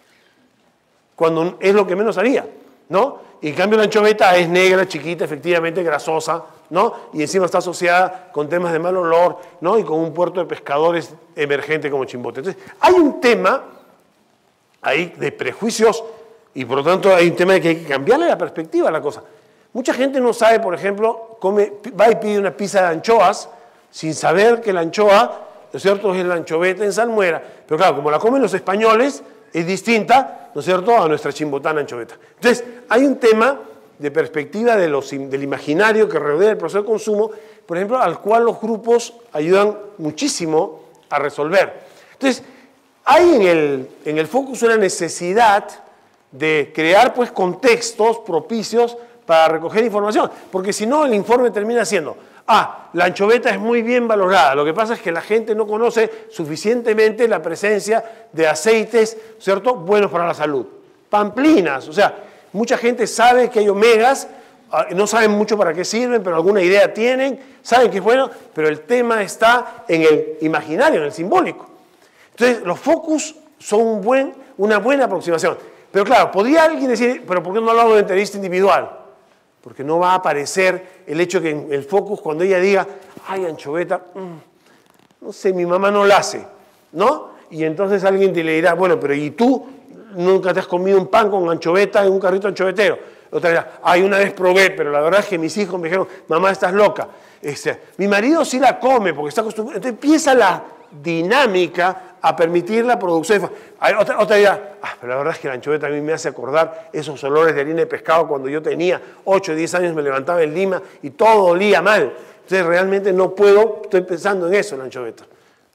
Speaker 2: cuando es lo que menos haría, ¿no? Y en cambio la anchoveta es negra, chiquita, efectivamente grasosa, ¿no? Y encima está asociada con temas de mal olor, ¿no? Y con un puerto de pescadores emergente como Chimbote. Entonces, hay un tema ahí de prejuicios y por lo tanto hay un tema de que hay que cambiarle la perspectiva a la cosa. Mucha gente no sabe, por ejemplo, come, va y pide una pizza de anchoas sin saber que la anchoa, ¿no es cierto?, es la anchoveta en salmuera. Pero claro, como la comen los españoles, es distinta, ¿no es cierto?, a nuestra chimbotana anchoveta. Entonces, hay un tema de perspectiva de los, del imaginario que rodea el proceso de consumo, por ejemplo, al cual los grupos ayudan muchísimo a resolver. Entonces, hay en el, en el focus una necesidad de crear pues, contextos propicios para recoger información, porque si no el informe termina siendo, ah, la anchoveta es muy bien valorada, lo que pasa es que la gente no conoce suficientemente la presencia de aceites, ¿cierto?, buenos para la salud. Pamplinas, o sea, mucha gente sabe que hay omegas, no saben mucho para qué sirven, pero alguna idea tienen, saben que es bueno, pero el tema está en el imaginario, en el simbólico. Entonces, los focus son un buen, una buena aproximación. Pero claro, podría alguien decir, pero ¿por qué no hablamos de entrevista individual? Porque no va a aparecer el hecho que en el focus, cuando ella diga, ay, anchoveta, mmm, no sé, mi mamá no la hace, ¿no? Y entonces alguien te le dirá, bueno, pero ¿y tú nunca te has comido un pan con anchoveta en un carrito anchovetero? Otra dirá, ay, una vez probé, pero la verdad es que mis hijos me dijeron, mamá, estás loca. Este, mi marido sí la come porque está acostumbrado. Entonces empieza la dinámica a permitir la producción. Hay otra, otra idea, ah, pero la verdad es que la anchoveta a mí me hace acordar esos olores de harina de pescado cuando yo tenía ocho o diez años, me levantaba en Lima y todo olía mal. Entonces realmente no puedo, estoy pensando en eso, la anchoveta.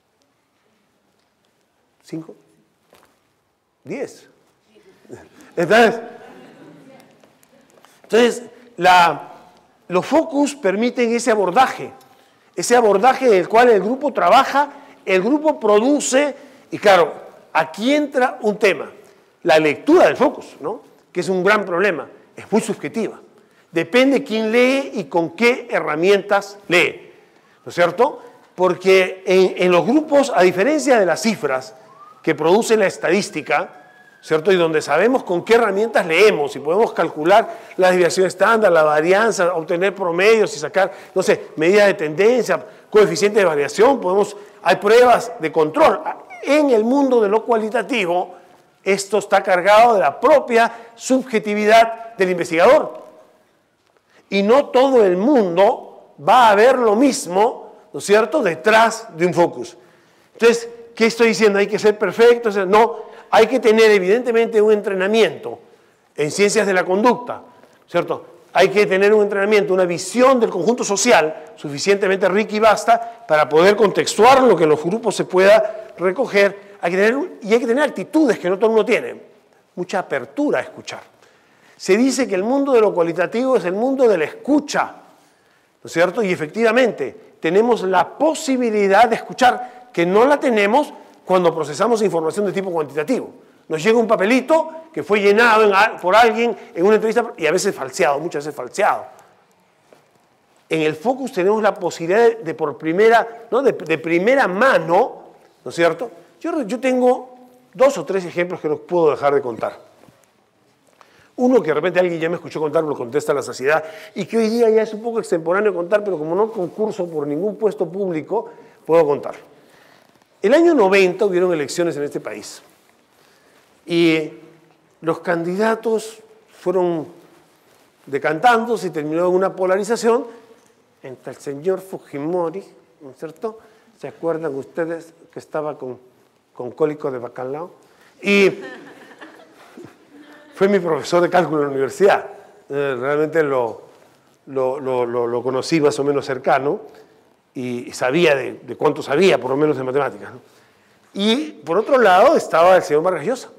Speaker 2: ¿Cinco? ¿Diez? Entonces, entonces la, los focus permiten ese abordaje, ese abordaje en el cual el grupo trabaja, el grupo produce, y claro, aquí entra un tema, la lectura del focus, ¿no?, que es un gran problema, es muy subjetiva. Depende quién lee y con qué herramientas lee, ¿no es cierto? Porque en, en los grupos, a diferencia de las cifras que produce la estadística, ¿cierto?, y donde sabemos con qué herramientas leemos y podemos calcular la desviación estándar, la varianza, obtener promedios y sacar, no sé, medidas de tendencia, coeficiente de variación, podemos, hay pruebas de control. En el mundo de lo cualitativo, esto está cargado de la propia subjetividad del investigador. Y no todo el mundo va a ver lo mismo, ¿no es cierto?, detrás de un focus. Entonces, ¿qué estoy diciendo? ¿Hay que ser perfectos? No, hay que tener evidentemente un entrenamiento en ciencias de la conducta, ¿cierto? Hay que tener un entrenamiento, una visión del conjunto social suficientemente rica y vasta para poder contextuar lo que en los grupos se pueda recoger. Hay que tener, y hay que tener actitudes que no todo el mundo tiene, mucha apertura a escuchar. Se dice que el mundo de lo cualitativo es el mundo de la escucha, ¿no es cierto? Y efectivamente tenemos la posibilidad de escuchar, que no la tenemos cuando procesamos información de tipo cuantitativo. Nos llega un papelito que fue llenado en, por alguien en una entrevista y a veces falseado, muchas veces falseado. En el focus tenemos la posibilidad de, de por primera, ¿no?, de, de primera mano, ¿no es cierto? Yo, yo tengo dos o tres ejemplos que no puedo dejar de contar. Uno que de repente alguien ya me escuchó contar, lo contesta a la saciedad, y que hoy día ya es un poco extemporáneo contar, pero como no concurso por ningún puesto público, puedo contarlo. El año noventa hubieron elecciones en este país, y los candidatos fueron decantándose y terminó en una polarización entre el señor Fujimori, ¿no es cierto? ¿Se acuerdan ustedes que estaba con, con cólico de bacalao? Y fue mi profesor de cálculo en la universidad. Eh, realmente lo, lo, lo, lo, lo conocí más o menos cercano y sabía de, de cuánto sabía, por lo menos de matemáticas, ¿no? Y por otro lado estaba el señor Vargas Llosa.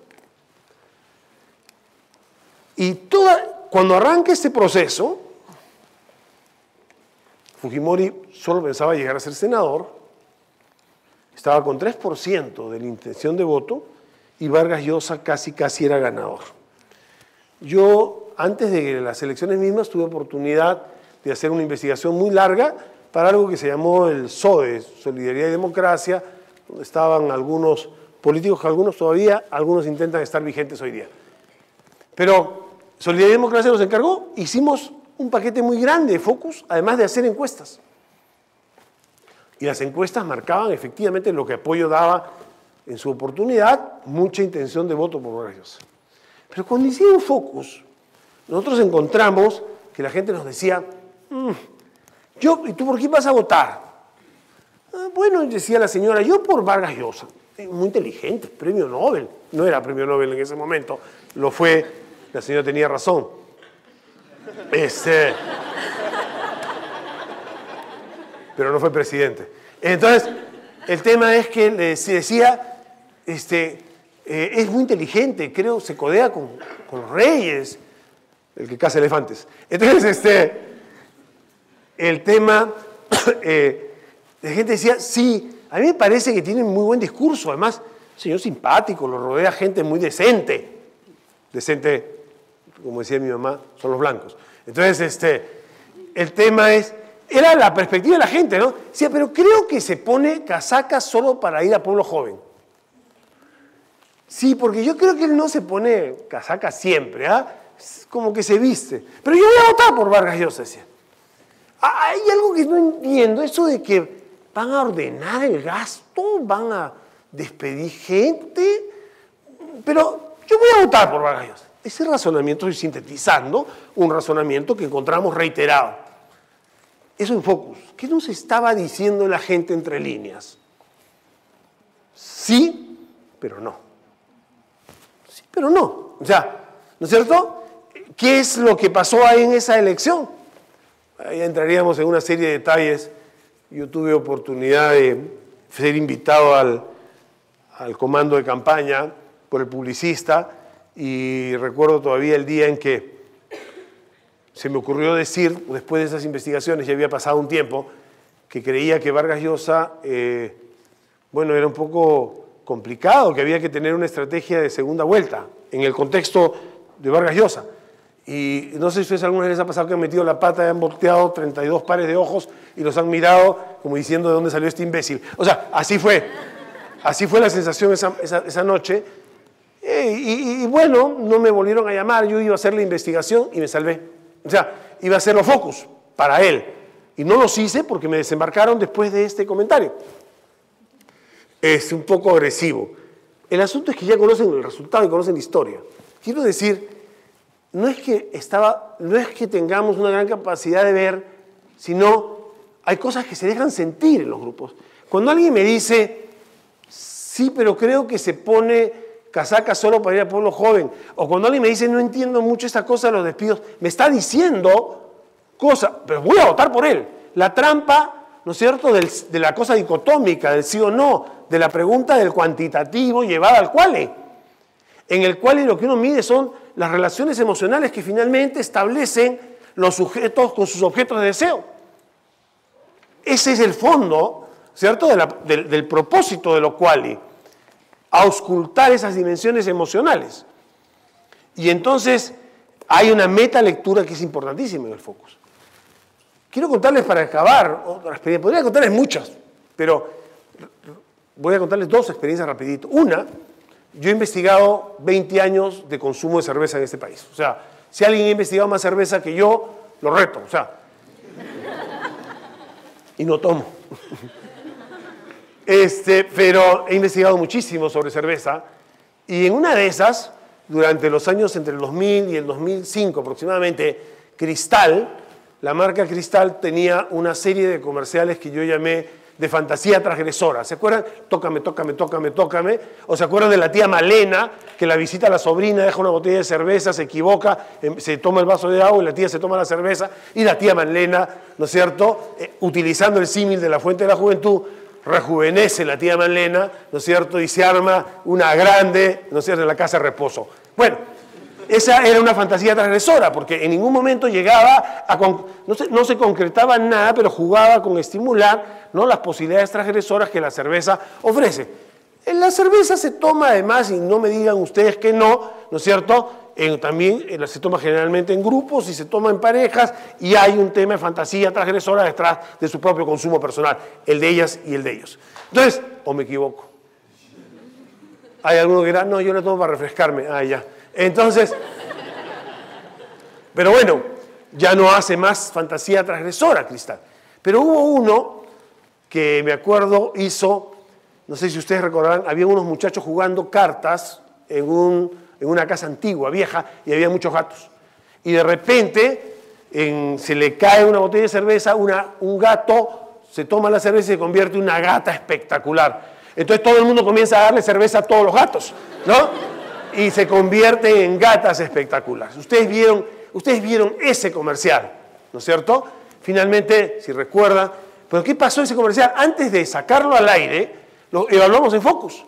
Speaker 2: Y toda, cuando arranca este proceso, Fujimori solo pensaba llegar a ser senador, estaba con tres por ciento de la intención de voto y Vargas Llosa casi, casi era ganador. Yo, antes de las elecciones mismas, tuve oportunidad de hacer una investigación muy larga para algo que se llamó el S O D E, Solidaridad y Democracia, donde estaban algunos políticos que algunos todavía, algunos intentan estar vigentes hoy día. Pero Solidaridad y Democracia nos encargó, hicimos un paquete muy grande de focus, además de hacer encuestas. Y las encuestas marcaban efectivamente lo que Apoyo daba en su oportunidad, mucha intención de voto por Vargas Llosa. Pero cuando hicimos focus, nosotros encontramos que la gente nos decía, mmm, yo, ¿y tú por quién vas a votar? Ah, bueno, decía la señora, yo por Vargas Llosa. Muy inteligente, premio Nobel. No era premio Nobel en ese momento, lo fue, la señora tenía razón. Este, pero no fue presidente. Entonces, el tema es que le decía, este, eh, es muy inteligente, creo, se codea con, con los reyes, el que caza elefantes. Entonces, este, el tema, eh, la gente decía, sí, a mí me parece que tiene muy buen discurso, además, señor simpático, lo rodea gente muy decente. Decente, como decía mi mamá, son los blancos. Entonces, este, el tema es, era la perspectiva de la gente, ¿no? Decía, pero creo que se pone casaca solo para ir a pueblo joven. Sí, porque yo creo que él no se pone casaca siempre, ¿ah? Como que se viste. Pero yo voy a votar por Vargas Llosa, decía. Hay algo que no entiendo, eso de que van a ordenar el gasto, van a despedir gente, pero yo voy a votar por Vargas Llosa. Ese razonamiento, estoy sintetizando, un razonamiento que encontramos reiterado. Eso en focus. ¿Qué nos estaba diciendo la gente entre líneas? Sí, pero no. Sí, pero no. O sea, ¿no es cierto? ¿Qué es lo que pasó ahí en esa elección? Ahí entraríamos en una serie de detalles. Yo tuve oportunidad de ser invitado al, al comando de campaña por el publicista y recuerdo todavía el día en que se me ocurrió decir, después de esas investigaciones, ya había pasado un tiempo, que creía que Vargas Llosa, eh, bueno, era un poco complicado, que había que tener una estrategia de segunda vuelta en el contexto de Vargas Llosa. Y no sé si a ustedes alguna vez les ha pasado que han metido la pata y han volteado treinta y dos pares de ojos y los han mirado como diciendo de dónde salió este imbécil. O sea, así fue. Así fue la sensación esa, esa, esa noche. Eh, y, y bueno, no me volvieron a llamar, yo iba a hacer la investigación y me salvé. O sea, iba a hacer los focus para él. Y no los hice porque me desembarcaron después de este comentario. Es un poco agresivo. El asunto es que ya conocen el resultado y conocen la historia. Quiero decir, no es que, estaba, no es que tengamos una gran capacidad de ver, sino hay cosas que se dejan sentir en los grupos. Cuando alguien me dice, sí, pero creo que se pone casaca solo para ir al pueblo joven, o cuando alguien me dice, no entiendo mucho esta cosa de los despidos, me está diciendo cosas, pero voy a votar por él. La trampa, ¿no es cierto?, del, de la cosa dicotómica, del sí o no, de la pregunta del cuantitativo llevada al cuale, en el cual lo que uno mide son las relaciones emocionales que finalmente establecen los sujetos con sus objetos de deseo. Ese es el fondo, ¿cierto?, de la, del, del propósito de lo quali, auscultar esas dimensiones emocionales. Y entonces hay una metalectura que es importantísima en el focus. Quiero contarles para acabar otra experiencia, podría contarles muchas, pero voy a contarles dos experiencias rapidito. Una, yo he investigado veinte años de consumo de cerveza en este país. O sea, si alguien ha investigado más cerveza que yo, lo reto. O sea, y no tomo. Este, pero he investigado muchísimo sobre cerveza y en una de esas, durante los años entre el dos mil y el dos mil cinco aproximadamente, Cristal, la marca Cristal tenía una serie de comerciales que yo llamé de fantasía transgresora. ¿Se acuerdan? Tócame, tócame, tócame, tócame. ¿O se acuerdan de la tía Malena, que la visita a la sobrina, deja una botella de cerveza, se equivoca, se toma el vaso de agua y la tía se toma la cerveza? Y la tía Malena, ¿no es cierto?, eh, utilizando el símil de la fuente de la juventud, rejuvenece la tía Malena, ¿no es cierto?, y se arma una grande, ¿no es cierto?, en la casa de reposo. Bueno, esa era una fantasía transgresora, porque en ningún momento llegaba a... Con, no, se, no se concretaba nada, pero jugaba con estimular, ¿no?, las posibilidades transgresoras que la cerveza ofrece. En la cerveza se toma además, y no me digan ustedes que no, ¿no es cierto?, en, también en, se toma generalmente en grupos y se toma en parejas, y hay un tema de fantasía transgresora detrás de su propio consumo personal, el de ellas y el de ellos. Entonces, ¿o me equivoco? Hay alguno que dirá, no, yo lo tomo para refrescarme. Ah, ya. Entonces, pero bueno, ya no hace más fantasía transgresora Cristal. Pero hubo uno que me acuerdo hizo, no sé si ustedes recordarán, había unos muchachos jugando cartas en, un, en una casa antigua, vieja, y había muchos gatos. Y de repente en, se le cae una botella de cerveza, una, un gato se toma la cerveza y se convierte en una gata espectacular. Entonces todo el mundo comienza a darle cerveza a todos los gatos, ¿no? Y se convierten en gatas espectaculares. Ustedes vieron, ustedes vieron ese comercial, ¿no es cierto? Finalmente, si recuerdan, ¿pero qué pasó ese comercial? Antes de sacarlo al aire, lo evaluamos en Focus.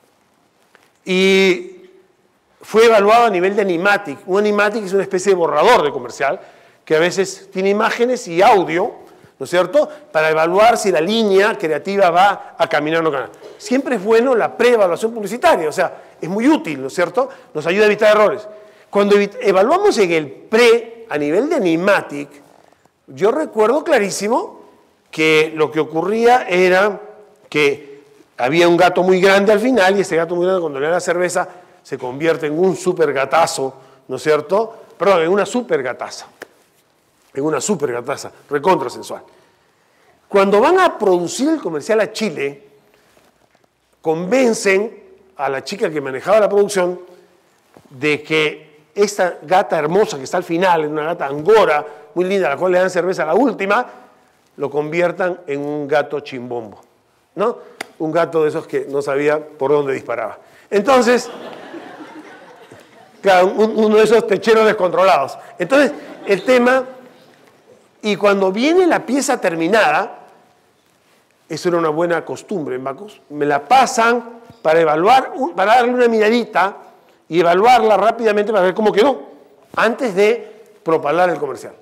Speaker 2: Y fue evaluado a nivel de Animatic. Un Animatic es una especie de borrador de comercial que a veces tiene imágenes y audio, ¿no es cierto?, para evaluar si la línea creativa va a caminar o no caminar. Siempre es bueno la preevaluación publicitaria, o sea, es muy útil, ¿no es cierto?, nos ayuda a evitar errores. Cuando evaluamos en el pre, a nivel de Animatic, yo recuerdo clarísimo que lo que ocurría era que había un gato muy grande al final, y ese gato muy grande, cuando le da la cerveza, se convierte en un super gatazo, ¿no es cierto?, perdón, en una super gataza. En una super gataza, recontra sensual. Cuando van a producir el comercial a Chile, convencen a la chica que manejaba la producción de que esta gata hermosa que está al final, una gata angora, muy linda, a la cual le dan cerveza a la última, lo conviertan en un gato chimbombo, ¿no? Un gato de esos que no sabía por dónde disparaba. Entonces, claro, un, uno de esos techeros descontrolados. Entonces, el tema... Y cuando viene la pieza terminada, eso era una buena costumbre en Bacus, me la pasan para evaluar, para darle una miradita y evaluarla rápidamente para ver cómo quedó, antes de propalar el comercial.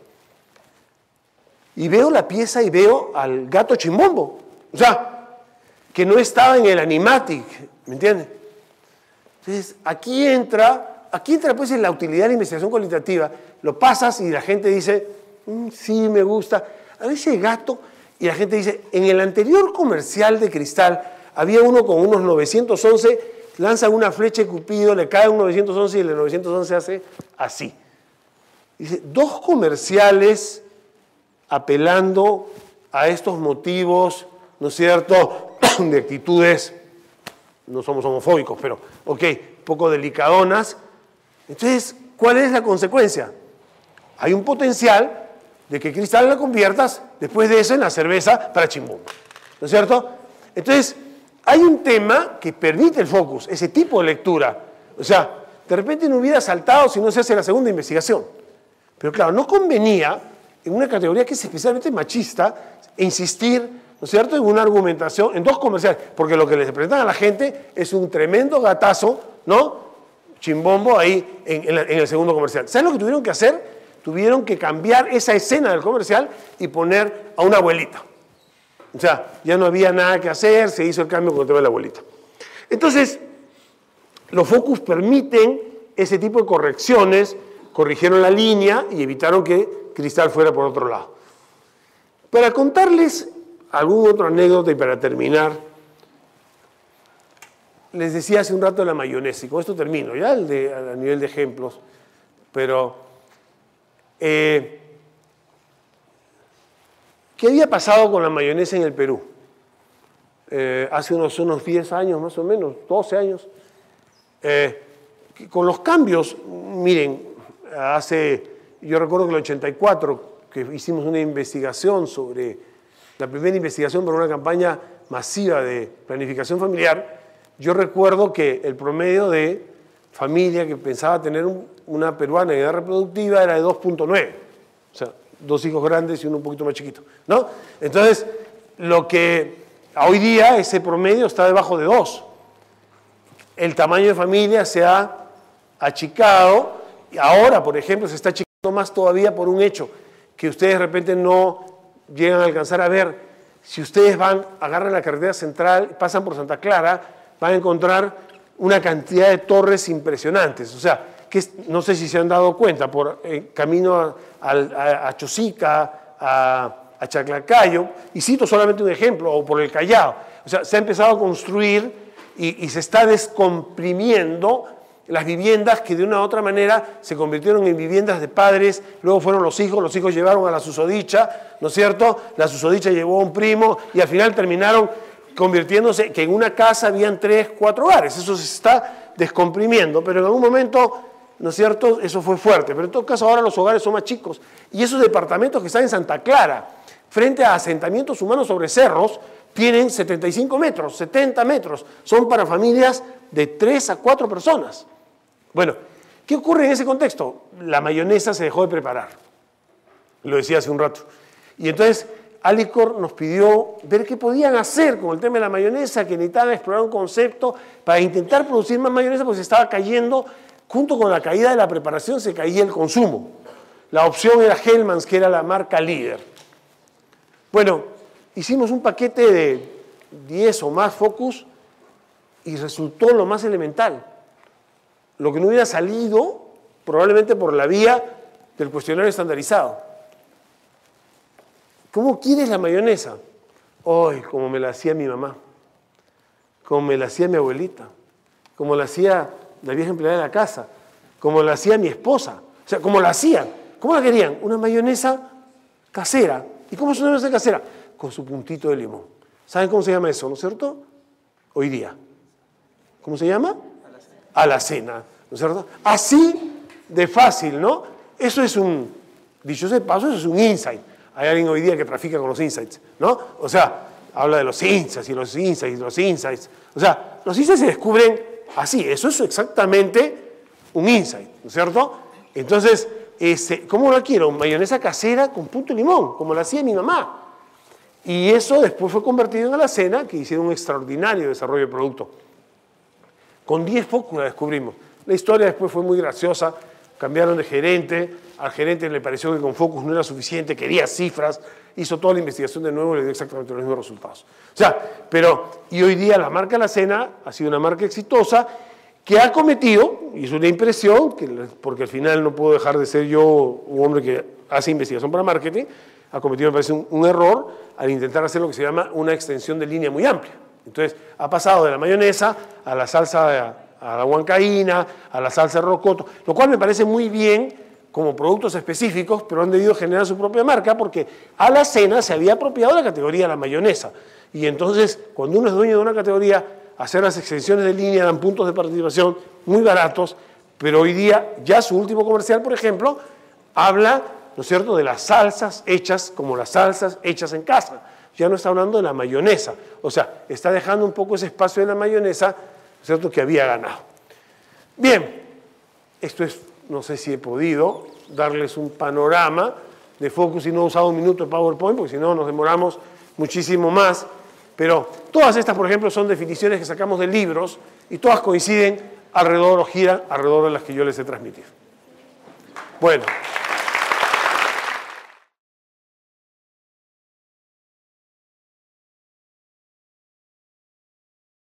Speaker 2: Y veo la pieza y veo al gato chimbombo, o sea, que no estaba en el Animatic, ¿me entiendes? Entonces, aquí entra, aquí entra pues en la utilidad de la investigación cualitativa, lo pasas y la gente dice... sí, me gusta. A veces gato, y la gente dice, en el anterior comercial de Cristal había uno con unos novecientos once, lanzan una flecha de Cupido, le cae un novecientos once y el novecientos once hace así. Dice, dos comerciales apelando a estos motivos, ¿no es cierto?, de actitudes, no somos homofóbicos, pero, ok, poco delicadonas. Entonces, ¿cuál es la consecuencia? Hay un potencial de que Cristal la conviertas después de eso en la cerveza para chimbombo, ¿no es cierto? Entonces, hay un tema que permite el Focus, ese tipo de lectura. O sea, de repente no hubiera saltado si no se hace la segunda investigación. Pero claro, no convenía en una categoría que es especialmente machista insistir, ¿no es cierto?, en una argumentación, en dos comerciales, porque lo que les presentan a la gente es un tremendo gatazo, ¿no?, chimbombo ahí en, en, la, en el segundo comercial. ¿Saben lo que tuvieron que hacer? Tuvieron que cambiar esa escena del comercial y poner a una abuelita. O sea, ya no había nada que hacer, se hizo el cambio con el tema de la abuelita. Entonces, los Focus permiten ese tipo de correcciones, corrigieron la línea y evitaron que Cristal fuera por otro lado. Para contarles alguna otra anécdota y para terminar, les decía hace un rato de la mayonesa, y con esto termino, ya el de, a nivel de ejemplos, pero eh, ¿qué había pasado con la mayonesa en el Perú? Eh, hace unos, unos diez años más o menos, doce años, eh, con los cambios, miren, hace, yo recuerdo que en el ochenta y cuatro, que hicimos una investigación sobre, la primera investigación para una campaña masiva de planificación familiar, yo recuerdo que el promedio de familia que pensaba tener un, una peruana en edad reproductiva era de dos punto nueve, o sea, dos hijos grandes y uno un poquito más chiquito, ¿no? Entonces, lo que hoy día ese promedio está debajo de dos. El tamaño de familia se ha achicado, y ahora, por ejemplo, se está achicando más todavía por un hecho que ustedes de repente no llegan a alcanzar a ver. Si ustedes van, agarran la carretera central, pasan por Santa Clara, van a encontrar una cantidad de torres impresionantes. O sea, que no sé si se han dado cuenta, por eh, camino a, a, a Chosica, a, a Chaclacayo, y cito solamente un ejemplo, o por el Callao. O sea, se ha empezado a construir y, y se está descomprimiendo las viviendas que de una u otra manera se convirtieron en viviendas de padres, luego fueron los hijos, los hijos llevaron a la susodicha, ¿no es cierto? La susodicha llevó a un primo y al final terminaron convirtiéndose que en una casa habían tres, cuatro hogares. Eso se está descomprimiendo, pero en algún momento, ¿no es cierto?, eso fue fuerte. Pero en todo caso ahora los hogares son más chicos. Y esos departamentos que están en Santa Clara, frente a asentamientos humanos sobre cerros, tienen setenta y cinco metros, setenta metros. Son para familias de tres a cuatro personas. Bueno, ¿qué ocurre en ese contexto? La mayonesa se dejó de preparar. Lo decía hace un rato. Y entonces Alicor nos pidió ver qué podían hacer con el tema de la mayonesa, que necesitaban explorar un concepto para intentar producir más mayonesa, porque se estaba cayendo, junto con la caída de la preparación, se caía el consumo. La opción era Hellmann's, que era la marca líder. Bueno, hicimos un paquete de diez o más focus y resultó lo más elemental. Lo que no hubiera salido probablemente por la vía del cuestionario estandarizado. ¿Cómo quieres la mayonesa? Hoy, como me la hacía mi mamá, como me la hacía mi abuelita, como la hacía la vieja empleada de la casa, como la hacía mi esposa, o sea, como la hacían. ¿Cómo la querían? Una mayonesa casera. ¿Y cómo es una mayonesa casera? Con su puntito de limón. ¿Saben cómo se llama eso, no es cierto? Hoy día. ¿Cómo se llama? Alacena, ¿no es cierto? Así de fácil, ¿no? Eso es un, dicho sea de paso, eso es un insight. Hay alguien hoy día que trafica con los insights, ¿no? O sea, habla de los insights y los insights y los insights. O sea, los insights se descubren así. Eso es exactamente un insight, ¿no es cierto? Entonces, ese, ¿cómo la quiero? Mayonesa casera con punto de limón, como la hacía mi mamá. Y eso después fue convertido en alacena, que hicieron un extraordinario desarrollo de producto. Con diez focus la descubrimos. La historia después fue muy graciosa. Cambiaron de gerente, al gerente le pareció que con Focus no era suficiente, quería cifras, hizo toda la investigación de nuevo y le dio exactamente los mismos resultados. O sea, pero, y hoy día la marca Alacena ha sido una marca exitosa que ha cometido, y es una impresión, que, porque al final no puedo dejar de ser yo un hombre que hace investigación para marketing, ha cometido, me parece, un, un error al intentar hacer lo que se llama una extensión de línea muy amplia. Entonces, ha pasado de la mayonesa a la salsa de, a la huancaína, a la salsa rocoto, lo cual me parece muy bien como productos específicos, pero han debido generar su propia marca porque Alacena se había apropiado de la categoría de la mayonesa. Y entonces, cuando uno es dueño de una categoría, hacer las extensiones de línea dan puntos de participación muy baratos, pero hoy día, ya su último comercial, por ejemplo, habla, ¿no es cierto?, de las salsas hechas como las salsas hechas en casa. Ya no está hablando de la mayonesa. O sea, está dejando un poco ese espacio de la mayonesa, ¿cierto?, que había ganado. Bien, esto es, no sé si he podido darles un panorama de Focus y no he usado un minuto de PowerPoint, porque si no nos demoramos muchísimo más, pero todas estas, por ejemplo, son definiciones que sacamos de libros y todas coinciden alrededor o giran alrededor de las que yo les he transmitido. Bueno.